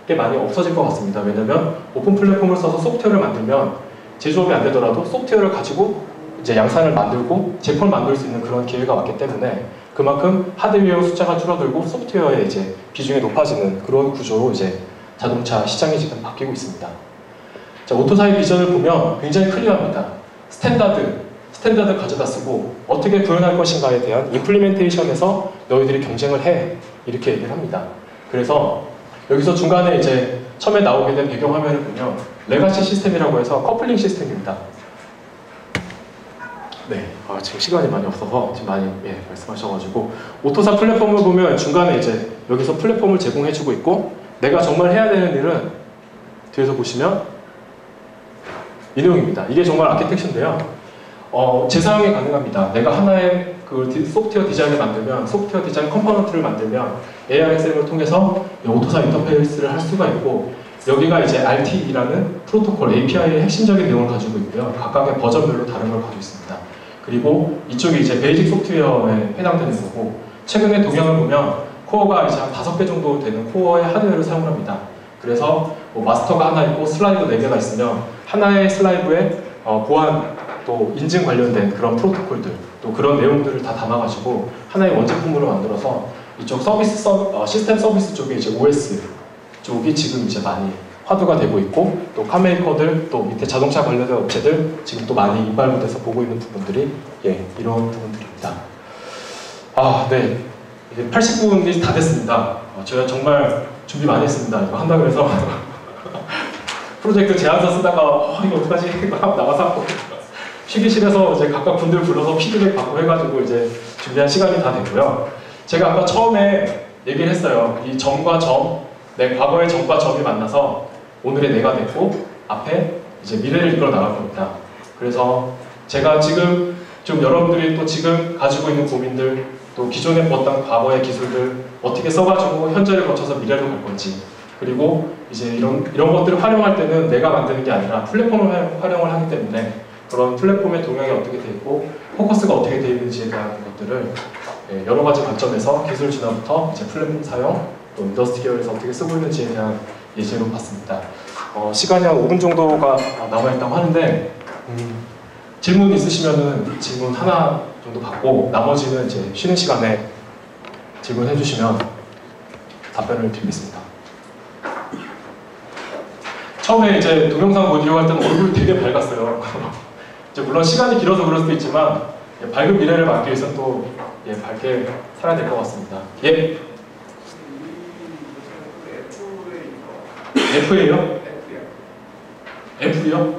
게 많이 없어질 것 같습니다. 왜냐면 오픈 플랫폼을 써서 소프트웨어를 만들면 제조업이 안 되더라도 소프트웨어를 가지고 이제 양산을 만들고 제품을 만들 수 있는 그런 기회가 왔기 때문에 그만큼 하드웨어 숫자가 줄어들고 소프트웨어의 이제 비중이 높아지는 그런 구조로 이제 자동차 시장이 지금 바뀌고 있습니다. 자, 오토사의 비전을 보면 굉장히 클리어합니다. 스탠다드 가져다 쓰고 어떻게 구현할 것인가에 대한 임플리멘테이션에서 너희들이 경쟁을 해 이렇게 얘기를 합니다. 그래서 여기서 중간에 이제 처음에 나오게 된 배경화면을 보면 레가시 시스템이라고 해서 커플링 시스템입니다. 네, 지금 시간이 많이 없어서 지금 많이 말씀하셔가지고 오토사 플랫폼을 보면 중간에 이제 여기서 플랫폼을 제공해주고 있고 내가 정말 해야 되는 일은 뒤에서 보시면 이 내용입니다. 이게 정말 아키텍처인데요. 재사용이 가능합니다. 내가 하나의 그 소프트웨어 디자인을 만들면 소프트웨어 디자인 컴포넌트를 만들면 ARXM을 통해서 오토사 인터페이스를 할 수가 있고 여기가 이제 RTE라는 프로토콜 API의 핵심적인 내용을 가지고 있고요. 각각의 버전별로 다른 걸 가지고 있습니다. 그리고 이쪽이 이제 베이직 소프트웨어에 해당되는 거고 최근에 동향을 보면 코어가 이제 한 5개 정도 되는 코어의 하드웨어를 사용합니다. 그래서 뭐 마스터가 하나 있고 슬라이드 4개가 있으면 하나의 슬라이드에 보안 또 인증 관련된 그런 프로토콜들 또 그런 내용들을 다 담아가지고 하나의 원제품으로 만들어서 이쪽 시스템 서비스 쪽에 이제 OS 쪽이 지금 이제 많이 화두가 되고 있고 또 카메이커들 또 밑에 자동차 관련된 업체들 지금 또 많이 인발부돼서 보고 있는 부분들이 이런 부분들입니다. 네. 이제 80분이 다 됐습니다. 제가 정말 준비 많이 했습니다. 이거 한다고 해서 프로젝트 제안서 쓰다가 이거 어떡하지? 이거 하고 나가서 휴게실에서 이제 각각 분들 불러서 피드백 받고 해가지고 이제 준비한 시간이 다 됐고요. 제가 아까 처음에 얘기를 했어요. 이 점과 점, 내 과거의 점과 점이 만나서 오늘의 내가 됐고 앞에 이제 미래를 이끌어 나갈 겁니다. 그래서 제가 지금 좀 여러분들이 또 지금 가지고 있는 고민들 또 기존에 봤던 과거의 기술들 어떻게 써가지고 현재를 거쳐서 미래로 갈 건지 그리고 이제 이런 것들을 활용할 때는 내가 만드는 게 아니라 플랫폼을 활용을 하기 때문에 그런 플랫폼의 동향이 어떻게 되어 있고 포커스가 어떻게 되어 있는지에 대한 것들을 여러 가지 관점에서 기술 진화부터 이제 플랫폼 사용 또 인더스트리 계열에서 어떻게 쓰고 있는지에 대한 예제로 봤습니다. 시간이 한 5분 정도가 남아있다고 하는데 질문 있으시면은 질문 하나 정도 받고 나머지는 이제 쉬는 시간에 질문해 주시면 답변을 드리겠습니다. 처음에 이제 동영상 보여드리려고 할 때는 얼굴이 되게 밝았어요. 이제 물론 시간이 길어서 그럴 수도 있지만 밝은 미래를 막기 위해서 또 밝게 살아야 될 것 같습니다. 예? F예요? F요?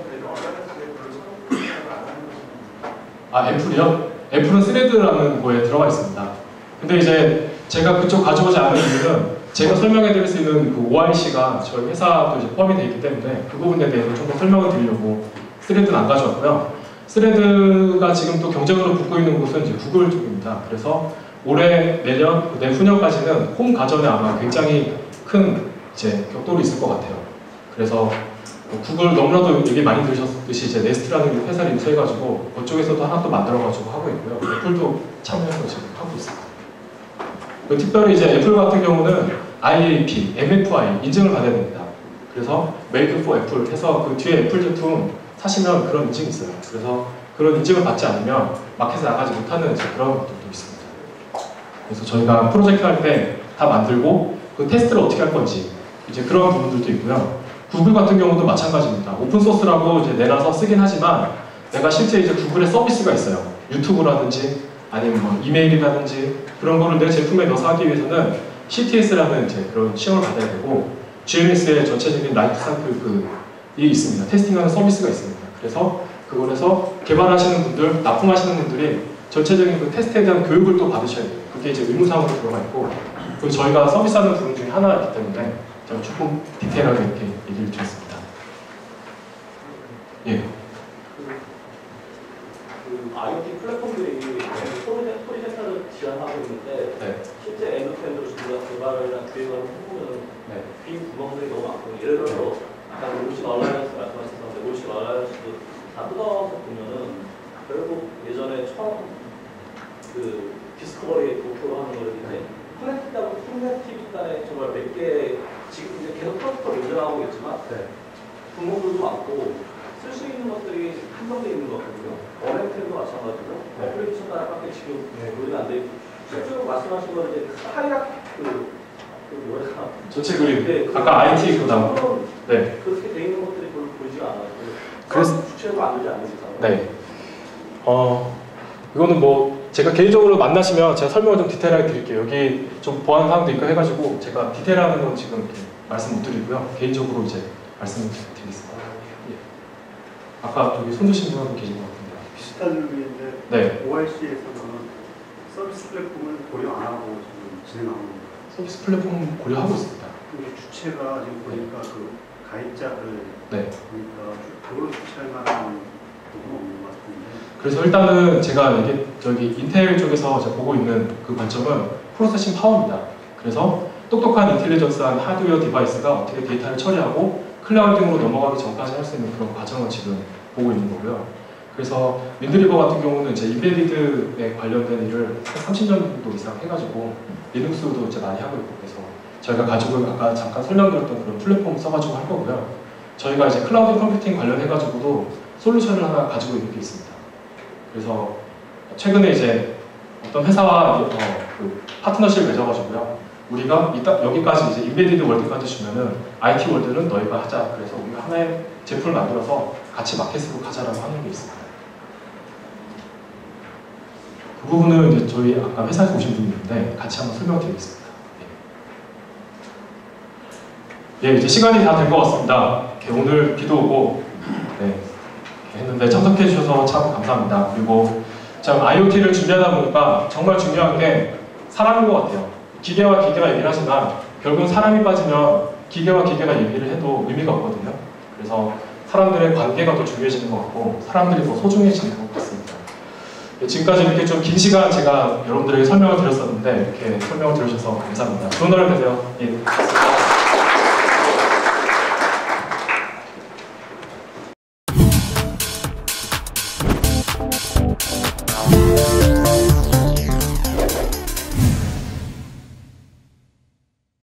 F요? F는 스레드라는 거에 들어가 있습니다. 근데 이제 제가 그쪽 가져오지 않은 이유는 제가 설명해 드릴 수 있는 그 OIC가 저희 회사도 이제 포함이 되어 있기 때문에 그 부분에 대해서 좀 더 설명을 드리려고 스레드는 안 가져왔고요. 스레드가 지금 또 경쟁으로 붙고 있는 곳은 이제 구글 쪽입니다. 그래서 올해, 내년, 내후년까지는 홈 가전에 아마 굉장히 큰 이제 격돌이 있을 것 같아요. 그래서 구글 너무나도 얘기 많이 들으셨듯이 이제 네스트라는 회사를 인수해가지고 그쪽에서도 하나 또 만들어가지고 하고 있고요. 애플도 참여해서 지금 하고 있습니다. 특별히 이제 애플 같은 경우는 IAP, MFI 인증을 받아야 됩니다. 그래서 Make for Apple 해서 그 뒤에 애플 제품 사시면 그런 인증이 있어요. 그래서 그런 인증을 받지 않으면 마켓에 나가지 못하는 이제 그런 것들도 있습니다. 그래서 저희가 프로젝트 할 때 다 만들고 그 테스트를 어떻게 할 건지 이제 그런 부분들도 있고요. 구글 같은 경우도 마찬가지입니다. 오픈소스라고 이제 내놔서 쓰긴 하지만 내가 실제 이제 구글의 서비스가 있어요. 유튜브라든지 아니면 뭐 이메일이라든지 그런 거를 내 제품에 넣어서 하기 위해서는 CTS라는 이제 그런 시험을 받아야 되고 GMS의 전체적인 라이프 사이클이 있습니다. 테스팅하는 서비스가 있습니다. 그래서 그걸에서 개발하시는 분들, 납품하시는 분들이 전체적인 그 테스트에 대한 교육을 또 받으셔야 돼요. 그게 이제 의무사항으로 들어가 있고 그리고 저희가 서비스하는 부분 중에 하나이기 때문에 제가 조금 디테일하게 이렇게 얘기를 드렸습니다. 예. IoT 플랫폼들이 소리센터를 지원하고 있는데 네. 실제 엔드투엔드로 우리가 개발이나 기획을 해보면 빈 구멍들이 너무 많거든요. 예를 들어서 아까 오십 얼라이언스 말씀하신 건데 오십 얼라이언스도 다 뜯어서 보면은 결국 예전에 처음 그 디스커버리 도쿄로 하는 거를 이제 플랫티비단에 정말 몇 개 지금 이제 계속 프로젝터 연장하고 있지만 부모들도 많고 쓸 수 있는 것들이 한정되어 있는 것 같거든요. 어넥트도 마찬가지로 어플리케이션 따라밖에 지금 우리가 안 돼. 실제로 말씀하신 건 이제 하이락 뭐랄까 전체 그림. 네, 아까 IT 그다음. 네. 그렇게 돼 있는 것들이 별로 보이지가 않아요. 그래서 주체도 안 되지 않는 이상. 네. 이거는 뭐 제가 개인적으로 만나시면 제가 설명을 좀 디테일하게 드릴게요. 여기 좀 보안 사항도 있고 해가지고 제가 디테일하는 건 지금 이렇게 말씀 못 드리고요. 개인적으로 이제 말씀을 드리겠습니다. 예. 아까 저기 손 드신 분 계신 것 같은데요. 비슷한 의미인데 네. OIC에서는 서비스 플랫폼을 고려 안 하고 지금 진행하고 있는 거예요. 서비스 플랫폼 고려하고 있습니다. 근데 주체가 지금 보니까 그 가입자를 네. 보니까 그걸 주체할 만한 부분은 없는 것 같은데. 그래서 일단은 제가 저기 인텔 쪽에서 제가 보고 있는 그 관점은 프로세싱 파워입니다. 그래서 똑똑한 인텔리전스한 하드웨어 디바이스가 어떻게 데이터를 처리하고 클라우딩으로 넘어가기 전까지 할 수 있는 그런 과정을 지금 보고 있는 거고요. 그래서 윈드리버 같은 경우는 이제 인베디드에 관련된 일을 한 30년 정도 이상 해가지고 리눅스도 이제 많이 하고 있고, 그래서 저희가 가지고 아까 잠깐 설명드렸던 그런 플랫폼 써가지고 할 거고요. 저희가 이제 클라우드 컴퓨팅 관련해가지고도 솔루션을 하나 가지고 있는 게 있습니다. 그래서 최근에 이제 어떤 회사와 그 파트너십을 맺어가지고요. 우리가 여기까지 이제 인베디드 월드까지 주면은 IT 월드는 너희가 하자. 그래서 우리가 하나의 제품을 만들어서 같이 마켓으로 가자라고 하는 게 있습니다. 그 부분은 이제 저희 아까 회사에서 오신 분이 있는데 같이 한번 설명드리겠습니다. 예, 이제 시간이 다 된 것 같습니다. 오늘 비도 오고 했는데 참석해 주셔서 참 감사합니다. 그리고 참 IoT를 준비하다 보니까 정말 중요한 게 사람인 것 같아요. 기계와 기계가 얘기를 하지만 결국은 사람이 빠지면 기계와 기계가 얘기를 해도 의미가 없거든요. 그래서 사람들의 관계가 더 중요해지는 것 같고 사람들이 더 소중해지는 것 같습니다. 지금까지 이렇게 좀 긴 시간 제가 여러분들에게 설명을 드렸었는데 이렇게 설명을 들으셔서 감사합니다. 좋은 하루 되세요. 예.